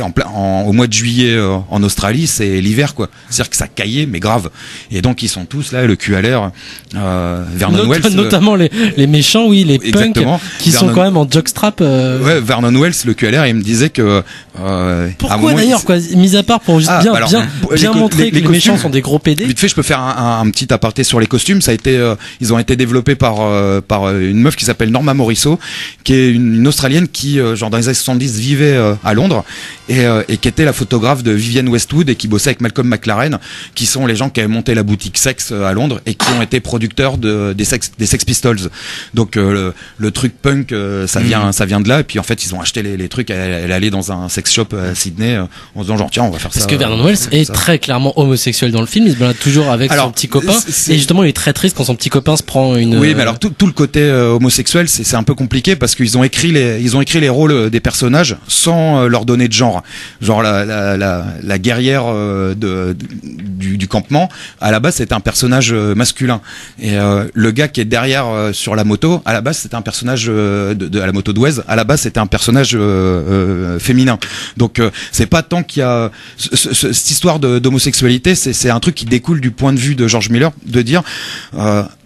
au mois de juillet en Australie c'est l'hiver, quoi. C'est-à-dire que ça caillait mais grave. Et donc ils sont tous là, le cul à l'air. Vernon Wells,
notamment les méchants, oui, les punks qui sont quand même en jockstrap.
Ouais, Vernon Wells, le cul à l'air, il me disait que
pourquoi d'ailleurs, quoi, mis à part pour juste bien montrer que les méchants sont des gros PD.
Vite fait, je peux faire un petit aparté sur les costumes. Ça a été ils ont été développés par une meuf qui s'appelle Norma Morisseau, qui est une Australienne qui dans les années 70 vivait à Londres et qui était la photographe de Vivienne Westwood et qui bossait avec Malcolm McLaren, qui sont les gens qui avaient monté la boutique Sex à Londres et qui ont été producteurs des Sex Pistols. Donc le truc punk ça vient de là, et puis en fait ils ont acheté les trucs, elle allait dans un sex shop à Sydney en se disant genre tiens, on va faire ça.
Parce que Vernon Wells est très clairement homosexuel dans le film, il se balade toujours avec son petit copain et justement il est très triste quand son petit copain se prend une.
Oui, mais alors tout le côté homosexuel c'est un peu compliqué parce qu'ils ont écrit les rôles des personnages sans leur donner de genre. Genre la guerrière du campement, à la base c'était un personnage masculin et le gars qui est derrière sur la moto, à la base c'était un personnage à la moto de Wes, à la base c'était un personnage féminin. Donc c'est pas tant qu'il y a cette histoire d'homosexualité, c'est un truc qui découle du point de vue de George Miller, de dire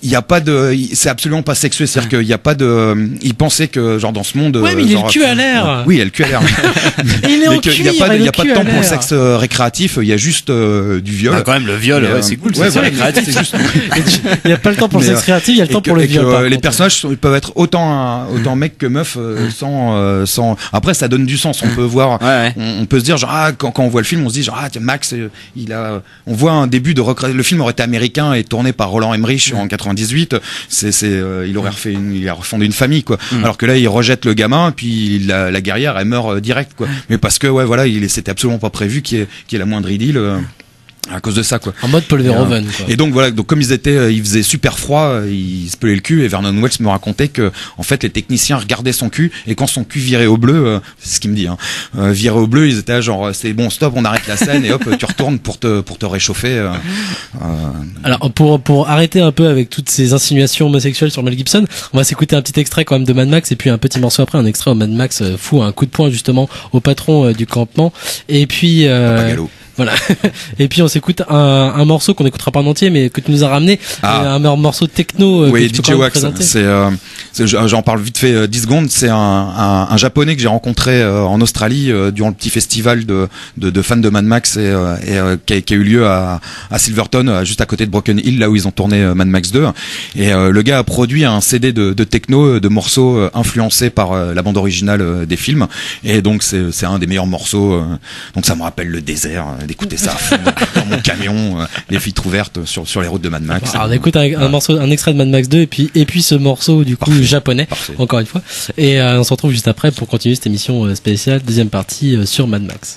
il y a pas de, c'est absolument pas sexué, c'est-à-dire qu'il y a pas de, il pensait que genre dans ce monde,
ouais, mais il
genre,
est le cul à l'air.
Oui, il a le cul à l'air.
Il est en
cuir,
il
y a pas de temps pour le sexe récréatif, il y a juste du viol.
Bah, quand même le viol, c'est cool,
ouais,
c'est
voilà,
récréatif.
c'est juste.
Il y a pas le temps pour le sexe créatif, il y a le temps pour le viol.
Les personnages ils peuvent être autant mec que meuf sans. Après, ça donne du sens. On peut voir, on peut se dire genre quand on voit le film, on se dit genre tiens, Max, on voit un début de le film aurait été américain et tourné par Roland Emmerich en 98. Il aurait refondé une famille quoi. Alors que là, il rejette le gamin, puis la guerrière elle meurt direct quoi. Mais parce que voilà, c'était absolument pas prévu qu'il y ait la moindre idylle. À cause de ça quoi.
En mode Paul Verhoeven quoi.
Et donc voilà, donc comme il faisait super froid, il se pelait le cul et Vernon Wells me racontait que en fait les techniciens regardaient son cul et quand son cul virait au bleu, c'est ce qu'il me dit virait au bleu, ils étaient là, genre c'est bon stop, on arrête la scène et hop tu retournes pour te réchauffer.
Alors pour arrêter un peu avec toutes ces insinuations homosexuelles sur Mel Gibson, on va s'écouter un petit extrait quand même de Mad Max et puis un petit morceau après, un extrait où Mad Max fout un coup de poing justement au patron du campement et puis voilà. Et puis on s'écoute un morceau qu'on n'écoutera pas en entier, mais que tu nous as ramené, un morceau techno.
Oui, DJ Wax. J'en parle vite fait 10 secondes. C'est un japonais que j'ai rencontré en Australie durant le petit festival de fans de Mad Max qui a eu lieu à Silverton, juste à côté de Broken Hill, là où ils ont tourné Mad Max 2. Et le gars a produit un CD de techno, de morceaux influencés par la bande originale des films. Et donc c'est un des meilleurs morceaux. Donc ça me rappelle le désert. D'écouter ça dans mon camion, les vitres ouvertes sur les routes de Mad Max.
Alors on écoute un extrait de Mad Max 2 et puis ce morceau du coup japonais, encore une fois. Et on se retrouve juste après pour continuer cette émission spéciale, deuxième partie sur Mad Max.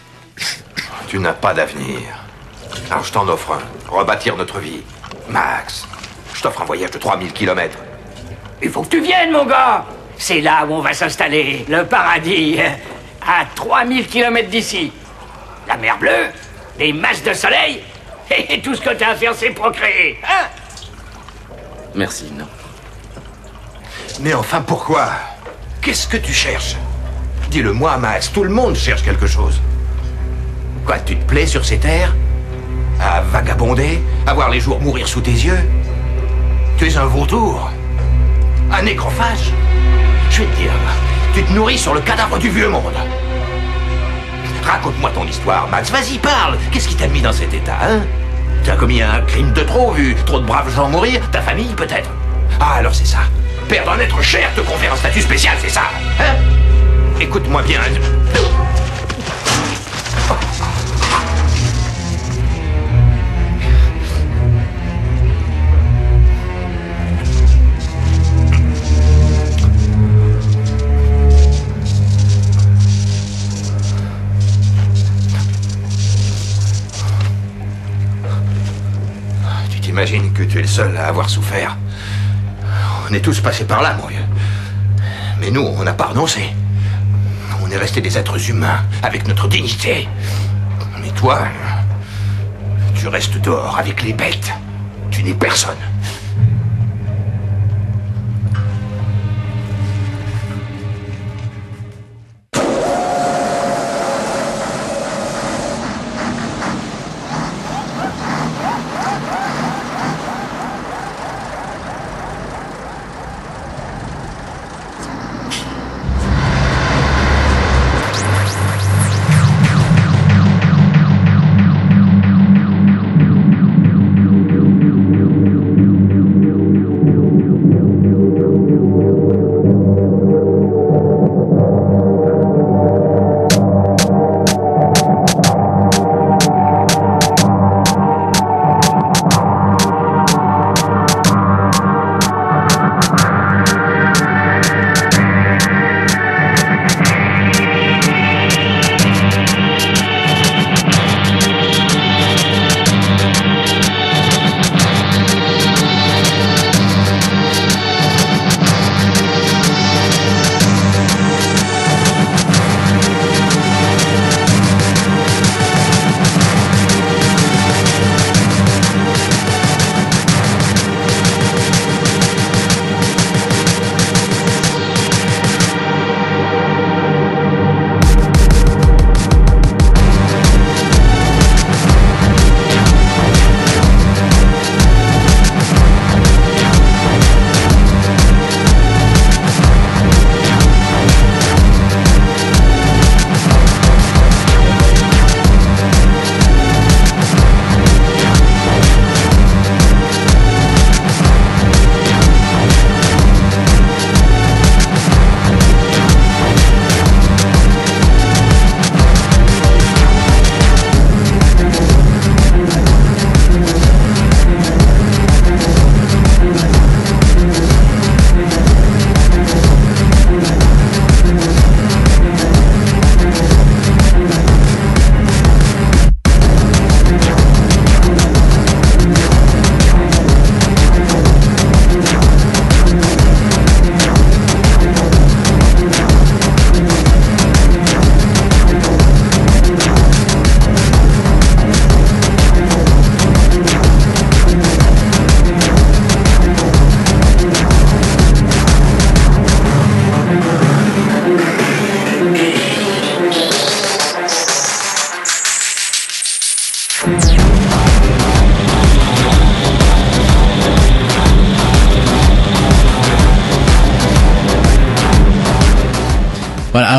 Tu n'as pas d'avenir. Alors je t'en offre un. Rebâtir notre vie. Max, je t'offre un voyage de 3000 km.
Il faut que tu viennes, mon gars. C'est là où on va s'installer. Le paradis. À 3000 km d'ici. La mer bleue, les masses de soleil, et tout ce que t'as à faire, c'est procréer, hein?
Merci, non. Mais enfin, pourquoi? Qu'est-ce que tu cherches? Dis-le-moi, Max, tout le monde cherche quelque chose. Quoi, tu te plais sur ces terres? À vagabonder? À voir les jours mourir sous tes yeux? Tu es un vautour? Un nécrophage? Je vais te dire, tu te nourris sur le cadavre du vieux monde. Raconte-moi ton histoire, Max. Vas-y, parle. Qu'est-ce qui t'a mis dans cet état, hein? Tu as commis un crime de trop, vu trop de braves gens mourir? Ta famille, peut-être? Ah, alors c'est ça. Perdre un être cher te confère un statut spécial, c'est ça, hein? Écoute-moi bien. J'imagine que tu es le seul à avoir souffert. On est tous passés par là, mon vieux. Mais nous, on n'a pas renoncé. On est restés des êtres humains, avec notre dignité. Mais toi, tu restes dehors avec les bêtes. Tu n'es personne.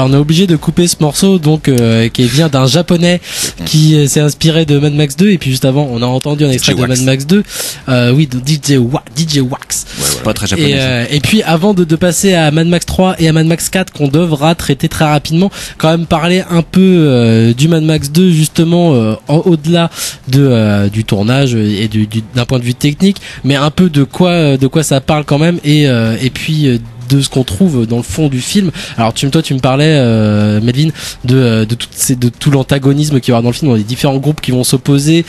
on est obligé de couper ce morceau donc qui vient d'un japonais qui s'est inspiré de Mad Max 2 et puis juste avant on a entendu un extrait de Mad Max 2 oui de DJ Wax.
Pas très japonais.
Et puis avant de passer à Mad Max 3 et à Mad Max 4 qu'on devra traiter très rapidement, quand même parler un peu du Mad Max 2 justement au-delà du tournage et d'un point de vue technique, mais un peu de quoi ça parle quand même et puis de ce qu'on trouve dans le fond du film. Alors toi tu me parlais Melvin de tout l'antagonisme qu'il y aura dans le film, dans les différents groupes qui vont s'opposer,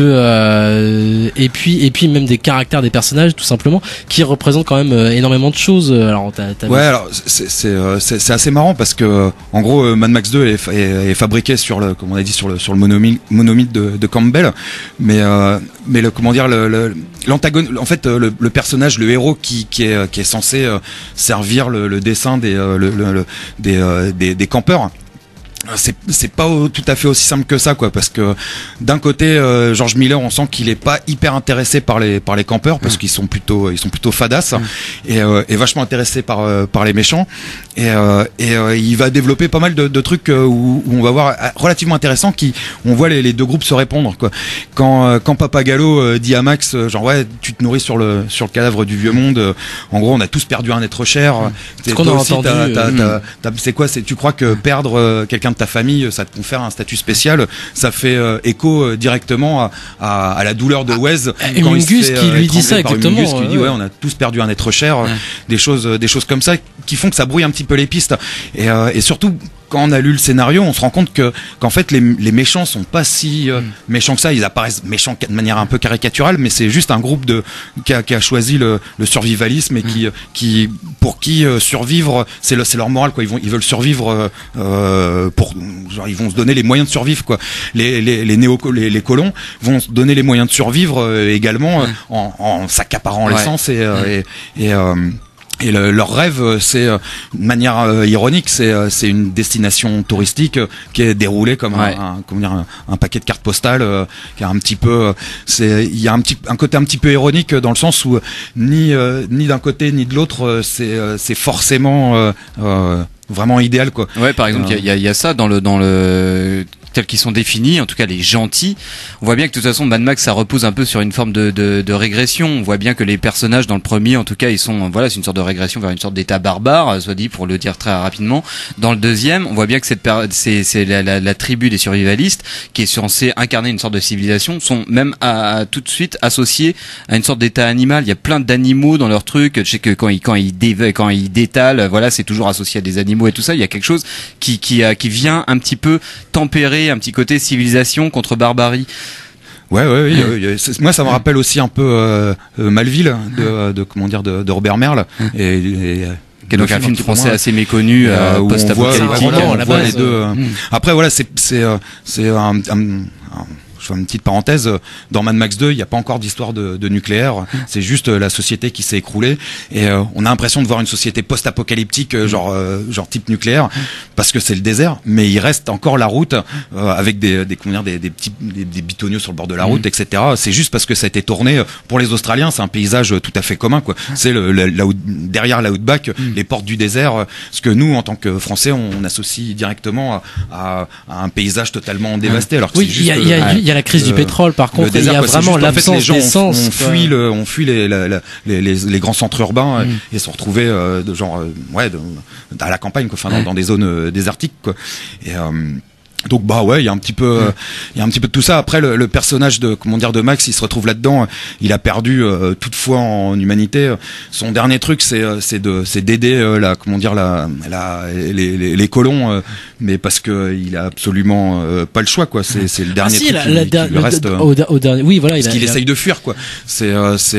et puis même des caractères des personnages tout simplement qui représentent quand même énormément de choses. Alors
alors c'est assez marrant parce que en gros Mad Max 2 est fabriqué sur le, comme on a dit, sur le monomythe de Campbell, mais le comment dire l'antagoniste, en fait le personnage, le héros qui est censé servir le dessin des campeurs. C'est pas tout à fait aussi simple que ça, quoi, parce que d'un côté George Miller, on sent qu'il est pas hyper intéressé par les campeurs parce qu'ils sont plutôt fadas et vachement intéressés par les méchants et il va développer pas mal de trucs où on va voir relativement intéressants, on voit les deux groupes se répondre, quoi. Quand Pappagallo dit à Max genre ouais, tu te nourris sur le cadavre du vieux monde, en gros on a tous perdu un être cher.
Ce qu'on a entendu,
c'est quoi, tu crois que perdre quelqu'un de ta famille, ça te confère un statut spécial, ça fait écho directement à la douleur de Wes
quand Mingus qui lui dit ça exactement.
Mingus qui lui dit ouais, on a tous perdu un être cher, des choses comme ça qui font que ça brouille un petit peu les pistes et surtout quand on a lu le scénario, on se rend compte qu'en fait les méchants sont pas si méchants que ça. Ils apparaissent méchants de manière un peu caricaturale, mais c'est juste un groupe qui a choisi le survivalisme et pour qui survivre c'est leur morale, quoi. Ils veulent survivre ils vont se donner les moyens de survivre, quoi. Les colons vont se donner les moyens de survivre également en s'accaparant l'essence et leur rêve, c'est de manière ironique, c'est une destination touristique qui est déroulée comme un paquet de cartes postales, qui a un petit peu, il y a un côté un petit peu ironique dans le sens où ni d'un côté ni de l'autre c'est forcément vraiment idéal, quoi.
Ouais, par exemple, il y a ça dans le tels qu'ils sont définis, en tout cas les gentils. On voit bien que de toute façon Mad Max ça repose un peu sur une forme de régression. On voit bien que les personnages dans le premier, en tout cas, ils sont c'est une sorte de régression vers une sorte d'état barbare, soit dit pour le dire très rapidement. Dans le deuxième, on voit bien que c'est la tribu des survivalistes qui est censée incarner une sorte de civilisation, sont même tout de suite associés à une sorte d'état animal. Il y a plein d'animaux dans leur truc. Je sais que quand ils détalent, c'est toujours associé à des animaux et tout ça. Il y a quelque chose qui vient un petit peu tempérer un petit côté civilisation contre barbarie.
Oui. Moi, ça me rappelle aussi un peu Malville de Robert Merle et
qui est donc un film français assez méconnu, post-apocalyptique.
On voit les deux. Après, c'est je fais une petite parenthèse, dans Mad Max 2, il n'y a pas encore d'histoire de nucléaire, c'est juste la société qui s'est écroulée et on a l'impression de voir une société post-apocalyptique genre type nucléaire parce que c'est le désert, mais il reste encore la route avec des petits bitoniaux sur le bord de la route, etc. C'est juste parce que ça a été tourné pour les Australiens, c'est un paysage tout à fait commun, quoi. C'est derrière l'outback, les portes du désert, ce que nous en tant que Français on associe directement à un paysage totalement dévasté, alors que
oui, il y a la crise du pétrole, par contre, il y a vraiment l'absence d'essence.
On fuit les grands centres urbains et se retrouver à la campagne, quoi, enfin dans des zones désertiques, quoi. Et donc il y a un petit peu de tout ça. Après le personnage de Max, il se retrouve là-dedans, il a perdu toute foi en humanité. Son dernier truc c'est d'aider les colons, mais parce que il a absolument pas le choix, quoi. C'est le dernier truc qui lui reste.
Oui, voilà,
parce qu'il essaye de fuir, quoi. C'est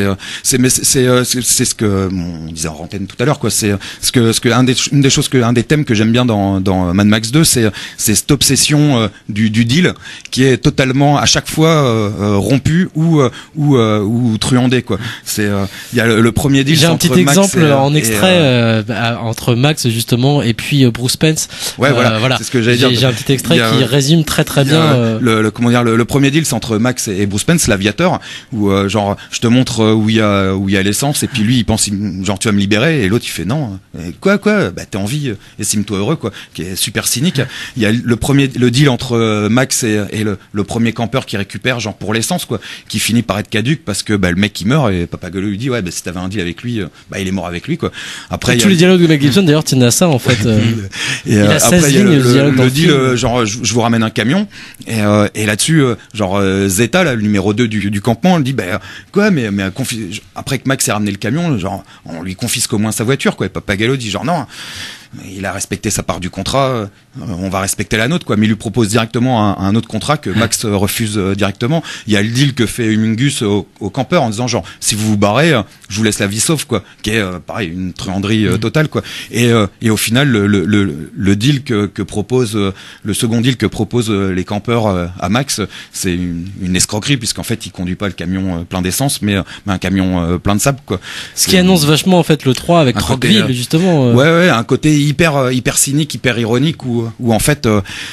ce que on disait en antenne tout à l'heure, quoi. C'est un des thèmes que j'aime bien dans Mad Max 2, c'est cette obsession version du deal qui est totalement à chaque fois rompue ou truandée, quoi. C'est il y a le premier deal.
J'ai un petit exemple en extrait
et
entre Max justement et puis Bruce Spence.
Ouais, voilà. C'est ce que j'allais dire.
J'ai un petit extrait qui résume très bien.
Le premier deal, c'est entre Max et Bruce Spence, l'aviateur, où genre je te montre où il y a l'essence, et puis lui il pense genre tu vas me libérer, et l'autre il fait non. Et quoi bah t'es en vie, estime-toi heureux, quoi. Qui est super cynique. Il y a le deal entre Max et le premier campeur qui récupère genre pour l'essence, quoi, qui finit par être caduque parce que le mec qui meurt, et Papagolo lui dit ouais si t'avais un deal avec lui, il est mort avec lui, quoi. Après
tous les dialogues de Mel Gibson d'ailleurs tiennent à ça en fait.
Et après il y a le deal genre je vous ramène un camion, et là-dessus genre Zeta là, le numéro 2 du campement, elle dit quoi mais après que Max ait ramené le camion, genre on lui confisque au moins sa voiture, quoi. Et Papagalo dit genre non, il a respecté sa part du contrat, on va respecter la nôtre, quoi. Mais il lui propose directement un autre contrat que Max refuse directement. Il y a le deal que fait Humingus au campeur en disant genre si vous vous barrez, je vous laisse la vie sauve, quoi, qui est pareil une truanderie totale, quoi. Et au final le deal que propose le second deal que proposent les campeurs à Max, c'est une escroquerie, puisqu'en fait il conduit pas le camion plein d'essence, mais un camion plein de sable, quoi.
Ce qui annonce vachement en fait le 3 avec Trockville justement.
Ouais, un côté hyper cynique, hyper ironique, où en fait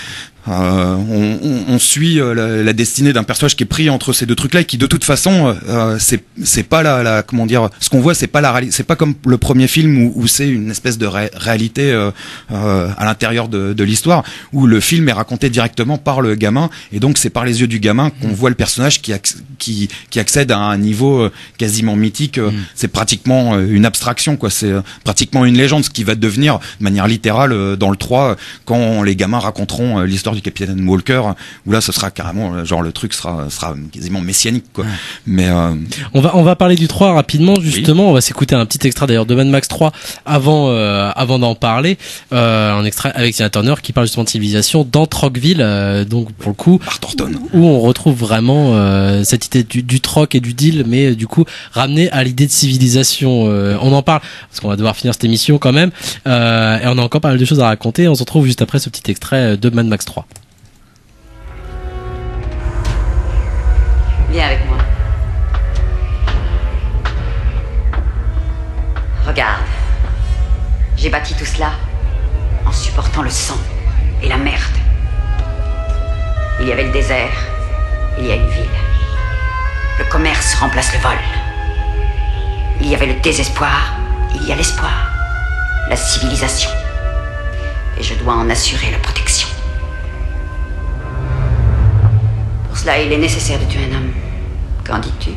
on suit la destinée d'un personnage qui est pris entre ces deux trucs-là, et qui de toute façon c'est pas la comment dire, ce qu'on voit c'est pas comme le premier film où c'est une espèce de réalité à l'intérieur de l'histoire, où le film est raconté directement par le gamin, et donc c'est par les yeux du gamin qu'on voit le personnage qui accède à un niveau quasiment mythique. C'est pratiquement une abstraction, quoi. C'est pratiquement une légende, ce qui va devenir de manière littérale dans le 3 quand les gamins raconteront l'histoire du capitaine Walker, où là ce sera carrément genre le truc sera quasiment messianique, quoi. Mais
on va parler du 3 rapidement justement. Oui. On va s'écouter un petit extrait d'ailleurs de Mad Max 3 avant d'en parler, un extrait avec Tina Turner qui parle justement de civilisation dans Trockville, donc pour le coup où on retrouve vraiment cette idée du troc et du deal, mais du coup ramené à l'idée de civilisation. On en parle parce qu'on va devoir finir cette émission quand même, et on a encore pas mal de choses à raconter. On se retrouve juste après ce petit extrait de Mad Max 3.
Viens avec moi. Regarde. J'ai bâti tout cela en supportant le sang et la merde. Il y avait le désert, il y a une ville. Le commerce remplace le vol. Il y avait le désespoir, il y a l'espoir. La civilisation. Et je dois en assurer la protection. Pour cela, il est nécessaire de tuer un homme. Qu'en dis-tu?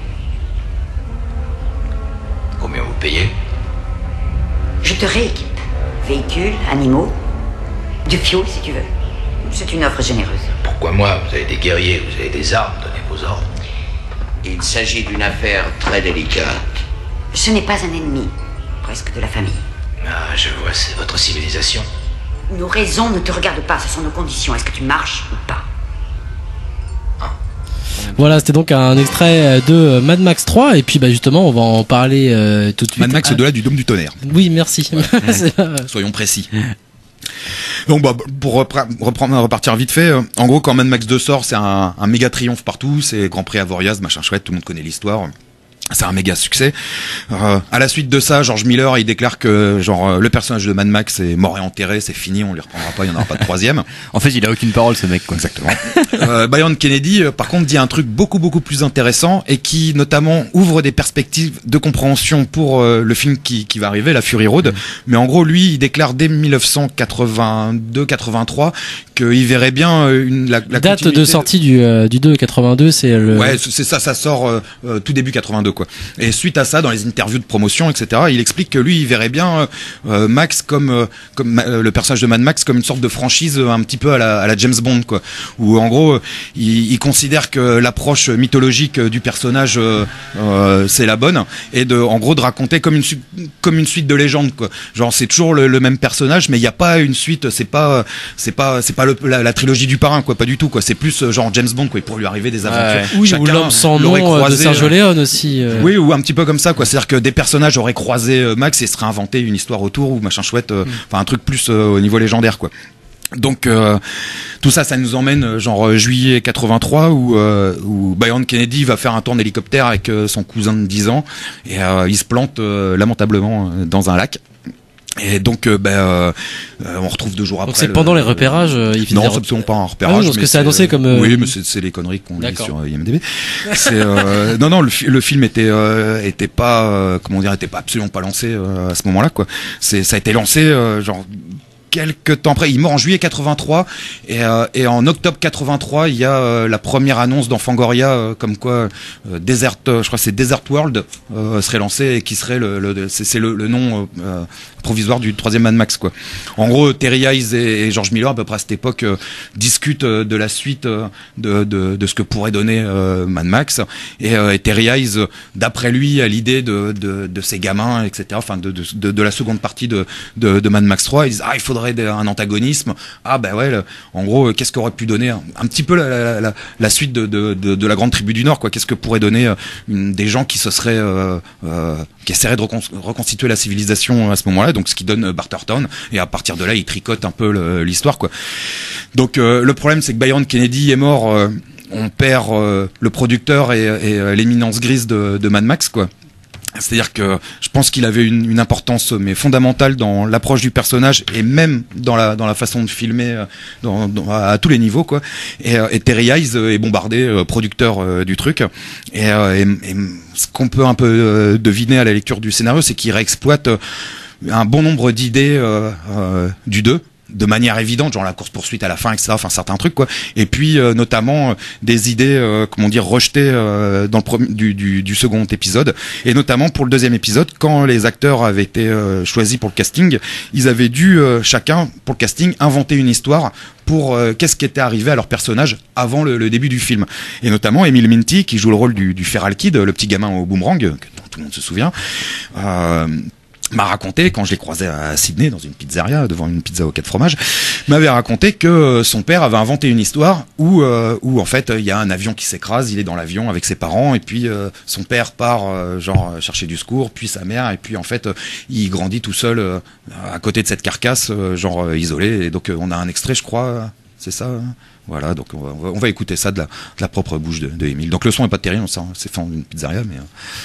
Combien vous payez?
Je te rééquipe. Véhicules, animaux, du fioul si tu veux. C'est une offre généreuse.
Pourquoi moi? Vous avez des guerriers, vous avez des armes, donnez vos ordres. Il s'agit d'une affaire très délicate.
Ce n'est pas un ennemi, presque de la famille.
Ah, je vois, c'est votre civilisation.
Nos raisons ne te regardent pas, ce sont nos conditions. Est-ce que tu marches ou pas?
Voilà, c'était donc un extrait de Mad Max 3, et puis justement on va en parler tout de suite.
Mad Max au-delà du dôme du tonnerre.
Oui, merci.
Ouais. Soyons précis. Donc pour repartir vite fait, en gros quand Mad Max 2 sort, c'est un méga triomphe partout, c'est Grand Prix Avoriaz, machin chouette, tout le monde connaît l'histoire. C'est un méga succès. À la suite de ça, George Miller, il déclare que le personnage de Mad Max est mort et enterré, c'est fini, on les reprendra pas, il y en aura pas de troisième.
En fait, il a aucune parole, ce mec, quoi.
Exactement. Byron Kennedy, par contre, dit un truc beaucoup plus intéressant, et qui notamment ouvre des perspectives de compréhension pour le film qui va arriver, la Fury Road. Mais en gros, lui, il déclare dès 1982-83 qu'il verrait bien la
date de sortie du 2-82, c'est le...
Ouais, c'est ça sort tout début 82, quoi. Et suite à ça, dans les interviews de promotion, etc., il explique que lui, il verrait bien Max comme le personnage de Mad Max comme une sorte de franchise un petit peu à la James Bond, quoi. Où en gros, il considère que l'approche mythologique du personnage c'est la bonne, et en gros de raconter comme une suite de légendes, quoi. Genre c'est toujours le même personnage, mais il y a pas une suite, c'est pas la trilogie du parrain, quoi, pas du tout, quoi. C'est plus genre James Bond, quoi. Il pourrait lui arriver des aventures.
Ouais. Oui, ou l'homme sans nom de Sergio Leone aussi.
Oui, ou un petit peu comme ça, quoi. C'est-à-dire que des personnages auraient croisé Max et seraient inventé une histoire autour, ou machin chouette, enfin un truc plus au niveau légendaire, quoi. Donc tout ça nous emmène genre juillet 83 où Byron Kennedy va faire un tour d'hélicoptère avec son cousin de 10 ans et il se plante lamentablement dans un lac. Et donc, on retrouve 2 jours après.
Donc c'est pendant les repérages.
Non, c'est absolument pas un repérage.
Ah oui, parce que c'est annoncé comme.
Oui, mais c'est les conneries qu'on lit sur IMDb. Non, le film était pas, était pas absolument pas lancé à ce moment-là, quoi. Ça a été lancé genre quelques temps après. Il meurt en juillet 83 et en octobre 83 il y a la première annonce dans Fangoria comme quoi Desert, je crois que c'est Desert World serait lancé et qui serait le nom provisoire du 3e Mad Max, quoi. En gros, Terry Hayes et George Miller à peu près à cette époque discutent de la suite de ce que pourrait donner Mad Max et Terry Hayes d'après lui a l'idée de ses gamins, etc. Enfin de la seconde partie de Mad Max 3. Ils disent il faudrait un antagonisme. En gros, qu'est-ce qu'aurait pu donner un petit peu la suite de la Grande Tribu du Nord, quoi. Qu'est-ce que pourrait donner des gens qui se seraient qui essaieraient de reconstituer la civilisation à ce moment-là, donc ce qui donne Bartertown, et à partir de là il tricote un peu l'histoire, quoi. Donc le problème c'est que Byron Kennedy est mort, on perd le producteur et l'éminence grise de Mad Max, quoi. C'est-à-dire que je pense qu'il avait une importance mais fondamentale dans l'approche du personnage et même dans la façon de filmer à tous les niveaux, quoi. Et Terry Hayes est bombardé, producteur du truc. Et ce qu'on peut un peu deviner à la lecture du scénario, c'est qu'il réexploite un bon nombre d'idées du 2. De manière évidente, genre la course-poursuite à la fin, etc. Enfin, certains trucs, quoi. Et puis, notamment, des idées, rejetées dans du second épisode. Et notamment, pour le 2e épisode, quand les acteurs avaient été choisis pour le casting, ils avaient dû, chacun, pour le casting, inventer une histoire pour qu'est-ce qui était arrivé à leur personnage avant le début du film. Et notamment, Emil Minty, qui joue le rôle du Feral Kid, le petit gamin au boomerang, dont tout le monde se souvient, m'a raconté, quand je l'ai croisé à Sydney dans une pizzeria devant une pizza aux 4 fromages, m'avait raconté que son père avait inventé une histoire où en fait il y a un avion qui s'écrase, il est dans l'avion avec ses parents et puis son père part chercher du secours, puis sa mère, et puis en fait il grandit tout seul à côté de cette carcasse isolé. Et donc on a un extrait, je crois, c'est ça. Voilà, donc on va écouter ça de la propre bouche de Émile. Donc le son est pas terrible, c'est fait dans une pizzeria, mais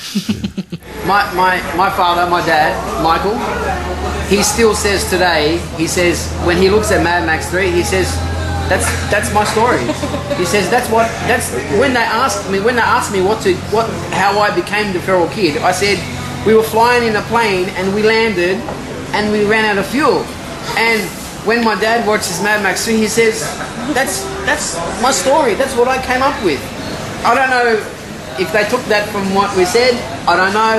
my father, my dad, Michael, he still says today, he says when he looks at Mad Max 3, he says that's my story. He says that's when they asked me how I became the feral kid. I said we were flying in a plane and we landed and we ran out of fuel. And when my dad watches Mad Max 3, he says, that's my story. That's what I came up with. I don't know if they took that from what we said. I don't know.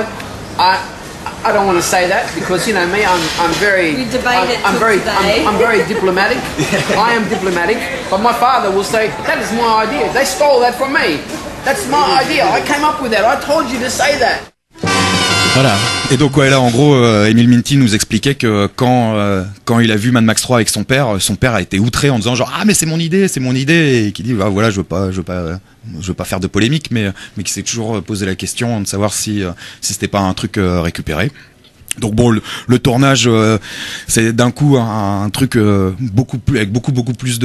I don't want to say that because you know me. I'm very.
We debate it.
I'm very diplomatic. I am diplomatic. But my father will say that is my idea. They stole that from me. That's my idea. I came up with that. I told you to say that.
Voilà.
Et donc là en gros Emil Minty nous expliquait que quand il a vu Mad Max 3 avec son père a été outré en disant genre mais c'est mon idée, et qui dit voilà je veux pas faire de polémique, mais qui s'est toujours posé la question de savoir si c'était pas un truc récupéré. Donc bon, le tournage, c'est d'un coup un truc avec beaucoup plus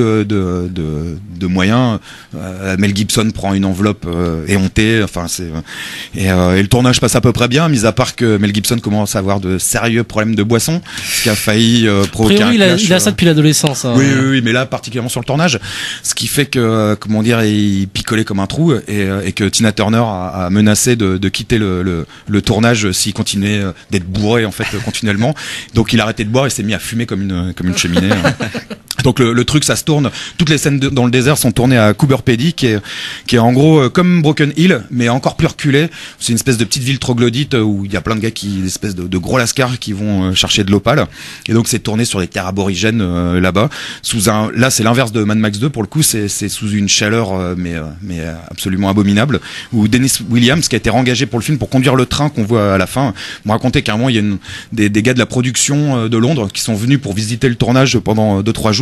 de moyens. Mel Gibson prend une enveloppe éhontée. Enfin et le tournage passe à peu près bien, mis à part que Mel Gibson commence à avoir de sérieux problèmes de boisson, ce qui a failli provoquer un clash.
Il a ça depuis l'adolescence. Hein.
Oui, mais là particulièrement sur le tournage, ce qui fait que il picolait comme un trou et que Tina Turner a menacé de quitter le tournage s'il continuait d'être bourré en fait continuellement. Donc il a arrêté de boire et s'est mis à fumer comme une cheminée. Donc le truc, ça se tourne. Toutes les scènes dans le désert sont tournées à Cooper Pedy, qui est en gros comme Broken Hill, mais encore plus reculé. C'est une espèce de petite ville troglodyte où il y a plein de gars des espèces de gros lascars qui vont chercher de l'opale. Et donc c'est tourné sur des terres aborigènes là-bas. Là c'est l'inverse de Mad Max 2 pour le coup. C'est sous une chaleur mais absolument abominable. Où Dennis Williams, qui a été engagé pour le film pour conduire le train qu'on voit à la fin, m'a raconté qu'à un moment il y a des gars de la production de Londres qui sont venus pour visiter le tournage pendant 2-3 jours.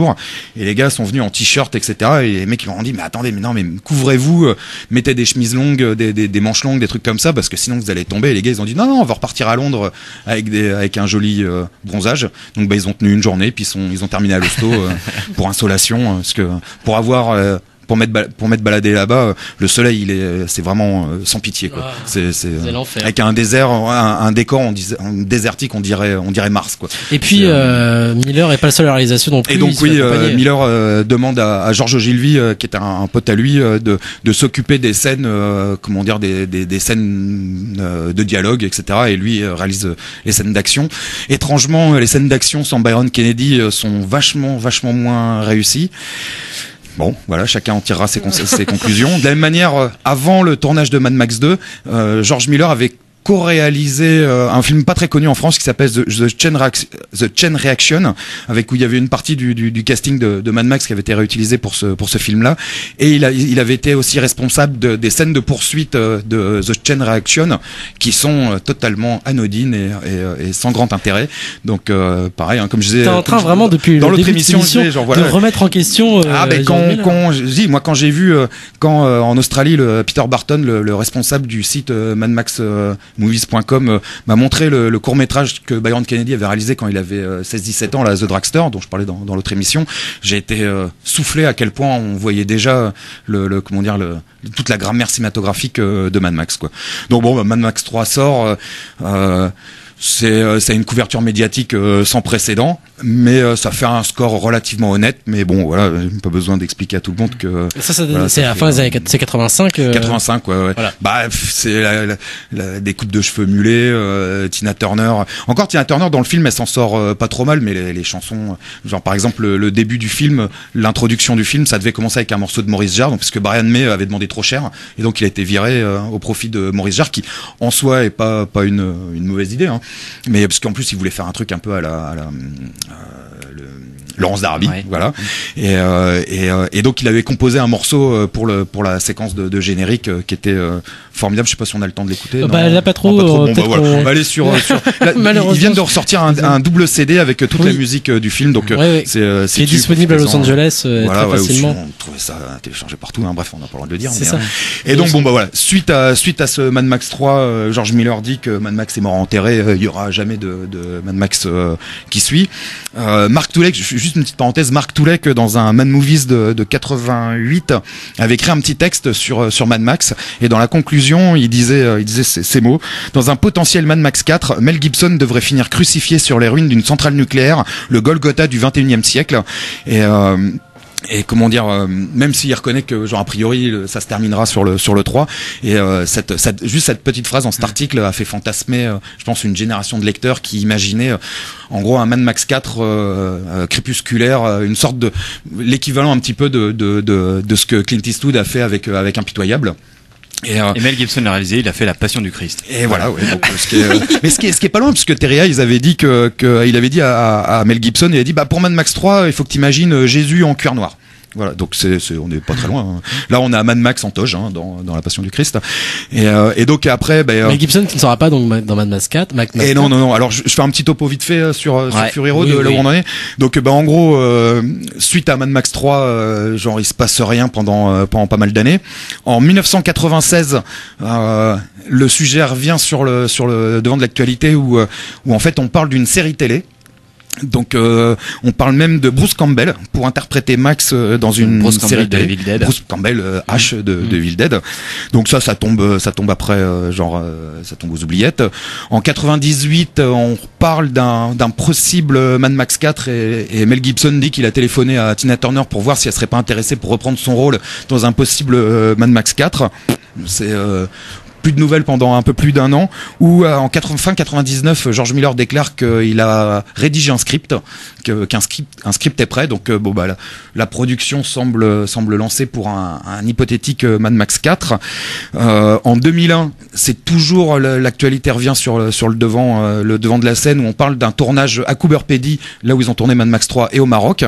jour. Et les gars sont venus en t-shirt, etc. Et les mecs ils m'ont dit mais attendez, mais non, mais couvrez-vous, mettez des chemises longues, des manches longues, des trucs comme ça, parce que sinon vous allez tomber. Et les gars ils ont dit non, on va repartir à Londres avec un joli bronzage. Donc ils ont tenu une journée, puis ils ont terminé à l'hosto pour insolation, parce que pour avoir pour m'être baladé là-bas, le soleil c'est vraiment sans pitié quoi. C'est
l'enfer.
Avec un désert, un décor désertique, on dirait Mars quoi.
Et puis Miller est pas le seul à la réalisation non plus.
Et donc Miller demande à Georges Ogilvy, qui est un pote à lui, de s'occuper des scènes, des scènes de dialogue, etc. Et lui réalise les scènes d'action. Étrangement, les scènes d'action sans Byron Kennedy sont vachement moins réussies. Bon, voilà, chacun en tirera ses conclusions. De la même manière, avant le tournage de Mad Max 2, George Miller avait co-réalisé un film pas très connu en France qui s'appelle The Chain Reaction, où il y avait une partie du casting de Mad Max qui avait été réutilisé pour ce film-là, et il avait été aussi responsable des scènes de poursuite de The Chain Reaction qui sont totalement anodines et sans grand intérêt. Donc pareil, hein, comme je disais,
t'es en train vraiment depuis
dans
le
l'autre
début
émission,
de remettre en question.
Quand j'ai vu en Australie, Peter Barton, le responsable du site Mad Max movies.com m'a montré le court-métrage que Byron Kennedy avait réalisé quand il avait 16-17 ans, The Dragster, dont je parlais dans l'autre émission. J'ai été soufflé à quel point on voyait déjà toute la grammaire cinématographique de Mad Max quoi. Donc bon, Mad Max 3 sort, c'est une couverture médiatique sans précédent, mais ça fait un score relativement honnête. Mais bon, voilà, pas besoin d'expliquer à tout le monde que
c'est à la fin des années 85.
85, ouais. Voilà. Bah, c'est des coupes de cheveux mulets, Tina Turner. Encore Tina Turner dans le film, elle s'en sort pas trop mal, mais les chansons, genre par exemple le début du film, l'introduction du film, ça devait commencer avec un morceau de Maurice Jarre, donc parce que Brian May avait demandé trop cher, et donc il a été viré au profit de Maurice Jarre, qui en soi est pas une mauvaise idée, hein. Mais parce qu'en plus il voulait faire un truc un peu à la Laurence d'Arabie, ouais. Voilà. Et donc il avait composé un morceau pour la séquence de générique qui était formidable. Je sais pas si on a le temps de l'écouter.
Bah là pas trop.
Bon, bah, voilà. On va aller sur ils viennent de ressortir un double CD avec toute la musique du film, donc c'est
qui est disponible à Los Angeles
voilà,
très facilement.
On trouvait ça téléchargé partout, hein. Bref, on n'a pas le droit de le dire.
C'est ça.
Et donc bon bah voilà, suite à ce Mad Max 3, George Miller dit que Mad Max est mort enterré, il y aura jamais de Mad Max qui suit. Mark Tulek, juste une petite parenthèse, Mark Tulek dans un Mad Movies de 88 avait écrit un petit texte sur Mad Max, et dans la conclusion il disait ces mots: dans un potentiel Mad Max 4, Mel Gibson devrait finir crucifié sur les ruines d'une centrale nucléaire, le Golgotha du 21e siècle. Et comment dire, même s'il reconnaît que genre a priori ça se terminera sur le 3, et juste cette petite phrase dans cet article a fait fantasmer je pense une génération de lecteurs qui imaginaient en gros un Mad Max 4 crépusculaire, une sorte de l'équivalent un petit peu de ce que Clint Eastwood a fait avec Impitoyable.
Et Mel Gibson l'a réalisé, il a fait La Passion du Christ.
Et voilà, ouais. Donc, ce qui est pas loin, parce que Terry Hayes avait dit il avait dit à Mel Gibson, il a dit pour Mad Max 3, il faut que t'imagines Jésus en cuir noir. Voilà, donc on n'est pas très loin, hein. Là on a Mad Max en toge, hein, dans La Passion du Christ, et donc après
Mel Gibson qui ne sera pas donc dans Mad Max 4.
Et non, alors je fais un petit topo vite fait sur Fury Road, là où on en est. Donc en gros, suite à Mad Max 3, genre il se passe rien pendant pas mal d'années. En 1996, le sujet revient sur le devant de l'actualité, où en fait on parle d'une série télé. Donc on parle même de Bruce Campbell pour interpréter Max dans une série de
Evil Dead.
Bruce Campbell H de Evil Dead. Donc ça tombe après ça tombe aux oubliettes. En 98, on parle d'un possible Mad Max 4, et Mel Gibson dit qu'il a téléphoné à Tina Turner pour voir si elle serait pas intéressée pour reprendre son rôle dans un possible Mad Max 4. C'est plus de nouvelles pendant un peu plus d'un an, où fin 99, George Miller déclare qu'il a rédigé un script, qu'un script est prêt. Donc la production semble lancée pour un hypothétique Mad Max 4. En 2001, c'est toujours l'actualité revient sur le devant de la scène, où on parle d'un tournage à Coober Pedy, là où ils ont tourné Mad Max 3, et au Maroc.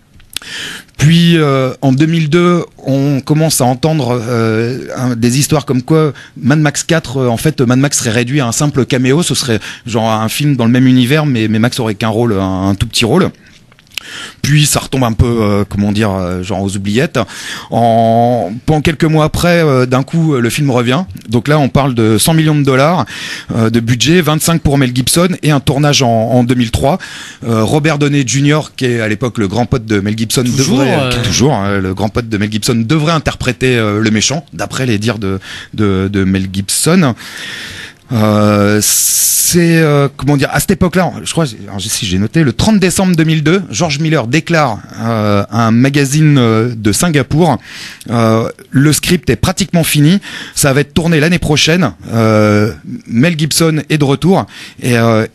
Puis en 2002, on commence à entendre des histoires comme quoi Mad Max 4, en fait, Mad Max serait réduit à un simple caméo. Ce serait genre un film dans le même univers, mais Max aurait qu'un rôle, un tout petit rôle. Puis ça retombe un peu, genre aux oubliettes. Pendant quelques mois après, d'un coup, le film revient. Donc là, on parle de $100 millions de budget, 25 pour Mel Gibson et un tournage en 2003. Robert Downey Jr., qui est à l'époque le grand pote de Mel Gibson, le grand pote de Mel Gibson, devrait interpréter le méchant, d'après les dires de Mel Gibson. C'est à cette époque-là, je crois, si j'ai noté, le 30 décembre 2002, George Miller déclare à un magazine de Singapour, le script est pratiquement fini, ça va être tourné l'année prochaine, Mel Gibson est de retour et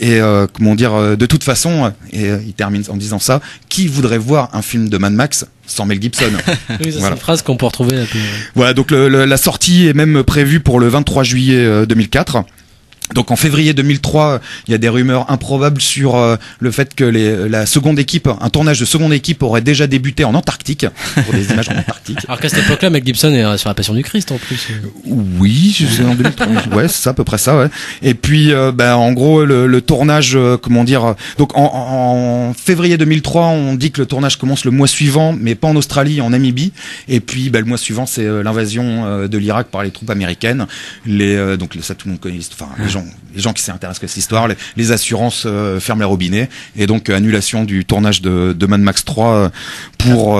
de toute façon, et il termine en disant ça, qui voudrait voir un film de Mad Max sans Mel Gibson?
Oui, c'est une phrase qu'on peut retrouver un peu.
Voilà, donc la sortie est même prévue pour le 23 juillet 2004. Donc en février 2003, il y a des rumeurs improbables sur le fait que un tournage de seconde équipe aurait déjà débuté en Antarctique, pour des images en Antarctique.
Alors qu'à cette époque-là, Mel Gibson est sur la Passion du Christ en plus.
Oui, c'est en 2003. Ouais, c'est ça, à peu près ça, ouais. Et puis, en gros, le tournage, donc en février 2003, on dit que le tournage commence le mois suivant, mais pas en Australie, en Namibie. Et puis, le mois suivant, c'est l'invasion de l'Irak par les troupes américaines. Donc ça, tout le monde connaît. Enfin, les gens qui s'intéressent à cette histoire, les assurances ferment les robinets et donc annulation du tournage de Mad Max 3 pour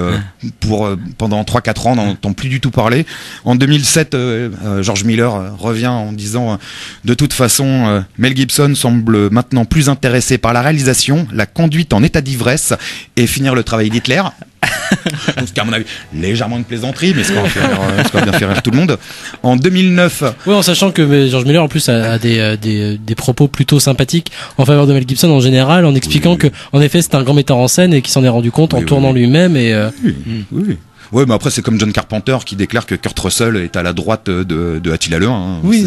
pendant 3-4 ans, on n'entend plus du tout parler. En 2007, George Miller revient en disant de toute façon, Mel Gibson semble maintenant plus intéressé par la réalisation, la conduite en état d'ivresse et finir le travail d'Hitler. Donc, ce qui, à mon avis, légèrement une plaisanterie, mais ce qui va bien faire rire tout le monde. En 2009.
Oui, en sachant que George Miller, en plus, a des propos plutôt sympathiques en faveur de Mel Gibson en général, en expliquant que, en effet, c'est un grand metteur en scène et qu'il s'en est rendu compte en tournant lui-même et,
Oui. Ouais, mais après c'est comme John Carpenter qui déclare que Kurt Russell est à la droite de Attila Le Hun.
Oui.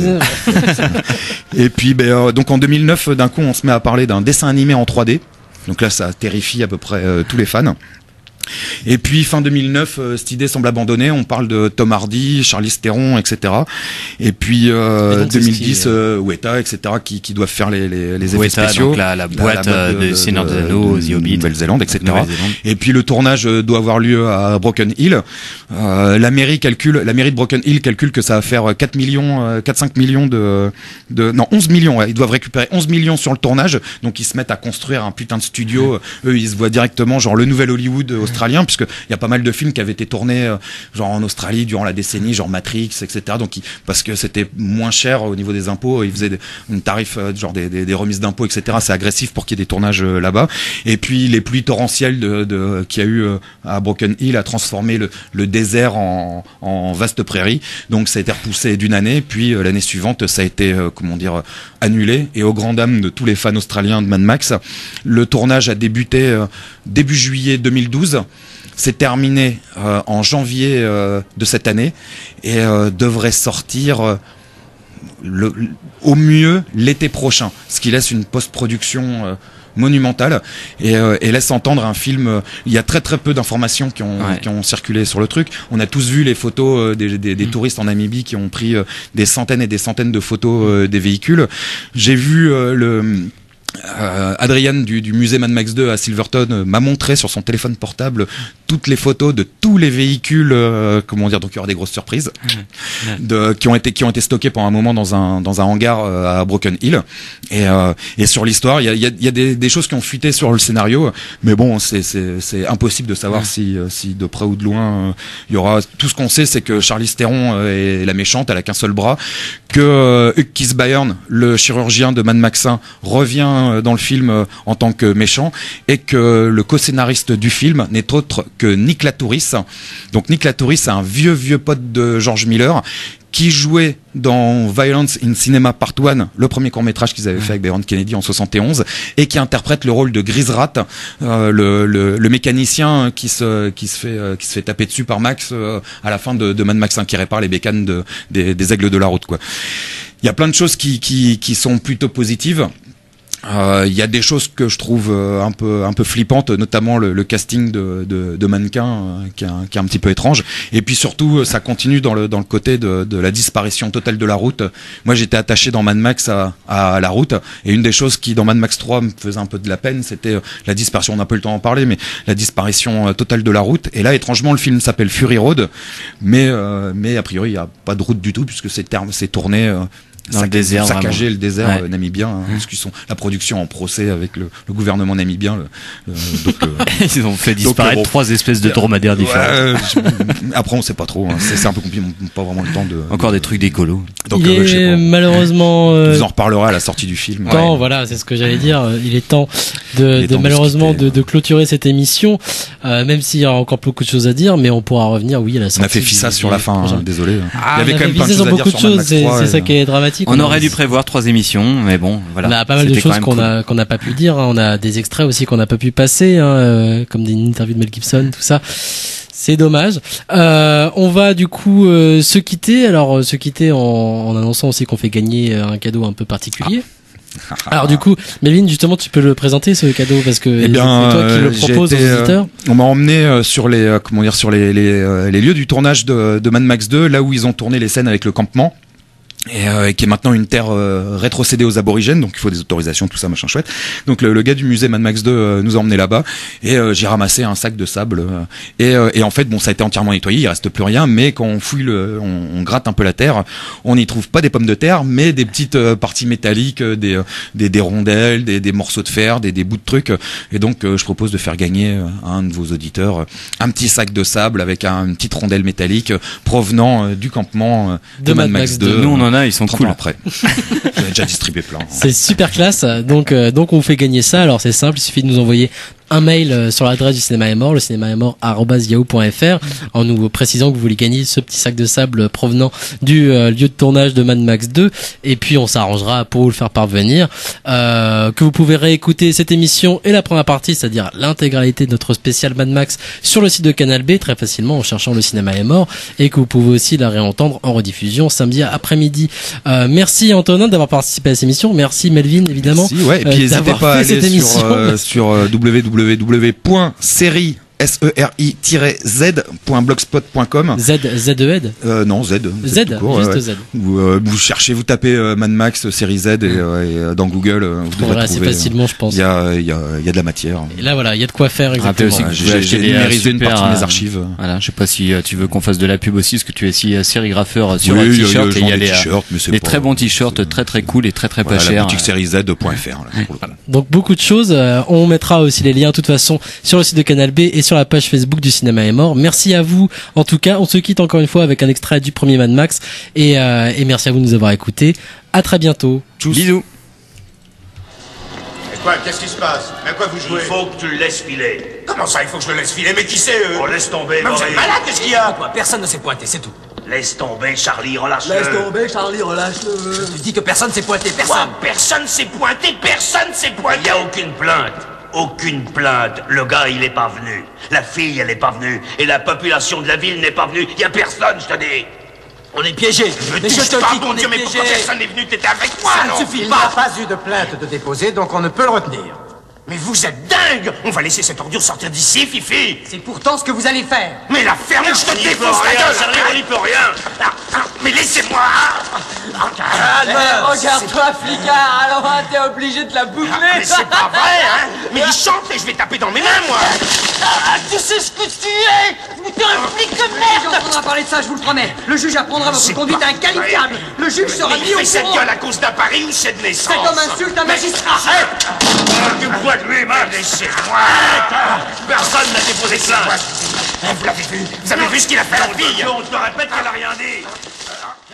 Et puis donc en 2009, d'un coup, on se met à parler d'un dessin animé en 3D. Donc là, ça terrifie à peu près tous les fans. Et puis fin 2009, cette idée semble abandonnée. On parle de Tom Hardy, Charlize Theron, etc. Et puis 2010, Weta, etc. qui doivent faire les effets
Weta,
spéciaux.
Donc la boîte de Seigneur des Anneaux, The Hobbit,
Nouvelle-Zélande, etc. Et puis le tournage doit avoir lieu à Broken Hill. La mairie de Broken Hill calcule que ça va faire 4-5 millions non, 11 millions. Ouais. Ils doivent récupérer 11 millions sur le tournage. Donc ils se mettent à construire un putain de studio. Eux, ils se voient directement genre le nouvel Hollywood australien, puisque il y a pas mal de films qui avaient été tournés genre en Australie durant la décennie, genre Matrix, etc. Donc parce que c'était moins cher au niveau des impôts, ils faisaient une tarif genre des remises d'impôts, etc. C'est agressif pour qu'il y ait des tournages là-bas. Et puis les pluies torrentielles qu'il y a eu à Broken Hill a transformé le désert en vaste prairie. Donc ça a été repoussé d'une année, puis l'année suivante ça a été annulé. Et au grand dam de tous les fans australiens de Mad Max, le tournage a débuté début juillet 2012. C'est terminé en janvier de cette année et devrait sortir au mieux l'été prochain, ce qui laisse une post-production monumentale et laisse entendre un film. Il y a très très peu d'informations qui ont circulé sur le truc. On a tous vu les photos des touristes en Namibie qui ont pris des centaines et des centaines de photos des véhicules. J'ai vu Adrian du musée Mad Max 2 à Silverton m'a montré sur son téléphone portable toutes les photos de tous les véhicules, donc il y aura des grosses surprises, qui ont été stockés pendant un moment dans un hangar à Broken Hill. Et sur l'histoire, il y a des choses qui ont fuité sur le scénario, mais bon, c'est impossible de savoir si de près ou de loin il y aura. Tout ce qu'on sait, c'est que Charlize Theron est la méchante, elle a qu'un seul bras, que Hugh Keith-Byrne, le chirurgien de Mad Max 1, revient dans le film en tant que méchant, et que le co-scénariste du film n'est autre que Nick Latouris. Donc Nick Latouris, c'est un vieux pote de George Miller qui jouait dans Violence in Cinema Part 1, le premier court-métrage qu'ils avaient fait avec Byron Kennedy en 71, et qui interprète le rôle de Gris Rat, le mécanicien qui se fait taper dessus par Max à la fin de Mad Max 1, qui répare les bécanes des aigles de la route, quoi. Il y a plein de choses qui sont plutôt positives. Il y a des choses que je trouve un peu flippantes, notamment le casting de mannequin qui est un petit peu étrange. Et puis surtout, ça continue dans le côté de la disparition totale de la route. Moi, j'étais attaché dans Mad Max à la route, et une des choses qui dans Mad Max 3 me faisait un peu de la peine, c'était la disparition. On n'a pas eu le temps d'en parler, mais la disparition totale de la route. Et là, étrangement, le film s'appelle Fury Road, mais a priori, il y a pas de route du tout puisque c'est tourné
dans le désert,
saccager le désert
ouais.
namibien, hein, parce qu'ils sont la production en procès avec le gouvernement namibien.
Ils ont fait disparaître 3 espèces de dromadaires différents.
Après, on sait pas trop. Hein, c'est un peu compliqué, on n'a pas vraiment le temps de.
Encore des trucs d'écolo.
Donc, je sais pas. Malheureusement.
On vous en reparlera à la sortie du film.
Temps, voilà, c'est ce que j'allais dire. Il est temps malheureusement de clôturer cette émission, même s'il y a encore beaucoup de choses à dire, mais on pourra revenir, oui, à la sortie.
On a fait Fissa sur la fin, hein, désolé.
Il y avait quand même plein de choses à dire sur Mad Max 3. C'est ça qui est dramatique.
On aurait dû prévoir 3 émissions, mais bon, voilà.
On a pas mal de choses qu'on n'a pas pu dire. Hein. On a des extraits aussi qu'on n'a pas pu passer, hein, comme des interviews de Mel Gibson, tout ça. C'est dommage. On va du coup se quitter. Alors se quitter en annonçant aussi qu'on fait gagner un cadeau un peu particulier. Alors du coup, Melvin, justement, tu peux le présenter ce cadeau parce que c'est toi qui le propose aux auditeurs.
On m'a emmené sur les lieux du tournage de Mad Max 2, là où ils ont tourné les scènes avec le campement. Et qui est maintenant une terre rétrocédée aux aborigènes, donc il faut des autorisations, tout ça, machin chouette. Donc le gars du musée Mad Max 2 nous a emmené là-bas, et j'ai ramassé un sac de sable, et en fait bon, ça a été entièrement nettoyé, il reste plus rien, mais quand on fouille on gratte un peu la terre, on n'y trouve pas des pommes de terre, mais des petites parties métalliques, des rondelles, des morceaux de fer, des bouts de trucs, et donc je propose de faire gagner à un de vos auditeurs un petit sac de sable avec une petite rondelle métallique provenant du campement de Mad Max 2.
Nous on en a, ils sont cool.
Après, j'en ai déjà distribué plein.
C'est super classe. Donc on vous fait gagner ça. Alors c'est simple, il suffit de nous envoyer un mail sur l'adresse du Cinéma est mort, le cinémaestmort@yahoo.fr, en nous précisant que vous voulez gagner ce petit sac de sable provenant du lieu de tournage de Mad Max 2, et puis on s'arrangera pour vous le faire parvenir. Que vous pouvez réécouter cette émission et la première partie, c'est-à-dire l'intégralité de notre spécial Mad Max, sur le site de Canal B très facilement en cherchant Le Cinéma est mort, et que vous pouvez aussi la réentendre en rediffusion samedi après-midi. Merci Antonin d'avoir participé à cette émission. Merci Melvin évidemment.
Merci, ouais, et puis n'hésitez pas à aller sur www.seri-z.blogspot.com.
Z-E-D
Non, Z.
Z,
court,
juste
ouais.
Z.
Vous cherchez, vous tapez Mad Max série Z et dans Google, vous devrez
assez
trouver.
facilement, je pense.
Il y a de la matière.
Et là, voilà, il y a de quoi faire exactement.
Aussi,
j'ai numérisé une partie de mes archives.
Voilà, je sais pas si tu veux qu'on fasse de la pub aussi, parce que tu es si sérigrapheur sur
un
t-shirt.
Il y a des
très bons t-shirts, très cool et très pas chers.
La boutique sériez-z.fr.
Donc beaucoup de choses. On mettra aussi les liens de toute façon sur le site de Canal B et sur la page Facebook du Cinéma est mort. Merci à vous. En tout cas, on se quitte encore une fois avec un extrait du premier Mad Max, et merci à vous de nous avoir écoutés. À très bientôt.
Tchuss.
Bisous.
Et quoi, qu'est-ce qui se passe? À quoi vous jouez?
Il faut que tu le laisses filer.
Comment ça, il faut que je le laisse filer? Mais qui c'est eux?
Oh, laisse tomber,
Mais vous êtes malade, qu'est-ce qu'il y a?
Personne ne s'est pointé, c'est tout.
Laisse tomber, Charlie, relâche-le.
Laisse tomber, Charlie, relâche-le. Je dis que personne s'est pointé, personne.
Quoi? Personne s'est pointé, personne s'est pointé. Il n'y a aucune plainte. Aucune plainte. Le gars, il est pas venu. La fille, elle est pas venue. Et la population de la ville n'est pas venue. Il y a personne, je te dis.
On est piégés.
Mais je te dis qu'on est piégés. Mais pourquoi personne n'est venu? T'étais avec moi,
ça
non?
ne suffit
Il
pas.
n'y a pas eu de plainte de déposer, donc on ne peut le retenir.
Mais vous êtes dingue! On va laisser cette ordure sortir d'ici, Fifi!
C'est pourtant ce que vous allez faire.
Mais la ferme, je te défonce la gueule! Charlie, on n'y peut rien! Mais laissez-moi!
Regarde-toi, flicard, alors t'es obligé de la boucler!
Mais c'est pas vrai, hein! Mais il chante et je vais taper dans mes mains, moi!
Tu sais ce que tu es! T'es un flic de merde!
On va parler de ça, je vous le promets. Le juge apprendra votre conduite inqualifiable. Le juge sera mis au
fait cette
courant.
gueule à cause d'un pari ou c'est de naissance?
C'est comme insulte un magistrat.
Tu me vois de lui, laissez-moi! Personne n'a déposé plainte!
Vous l'avez vu? Vous avez vu ce qu'il a fait à la fille?
On te répète qu'elle a rien dit!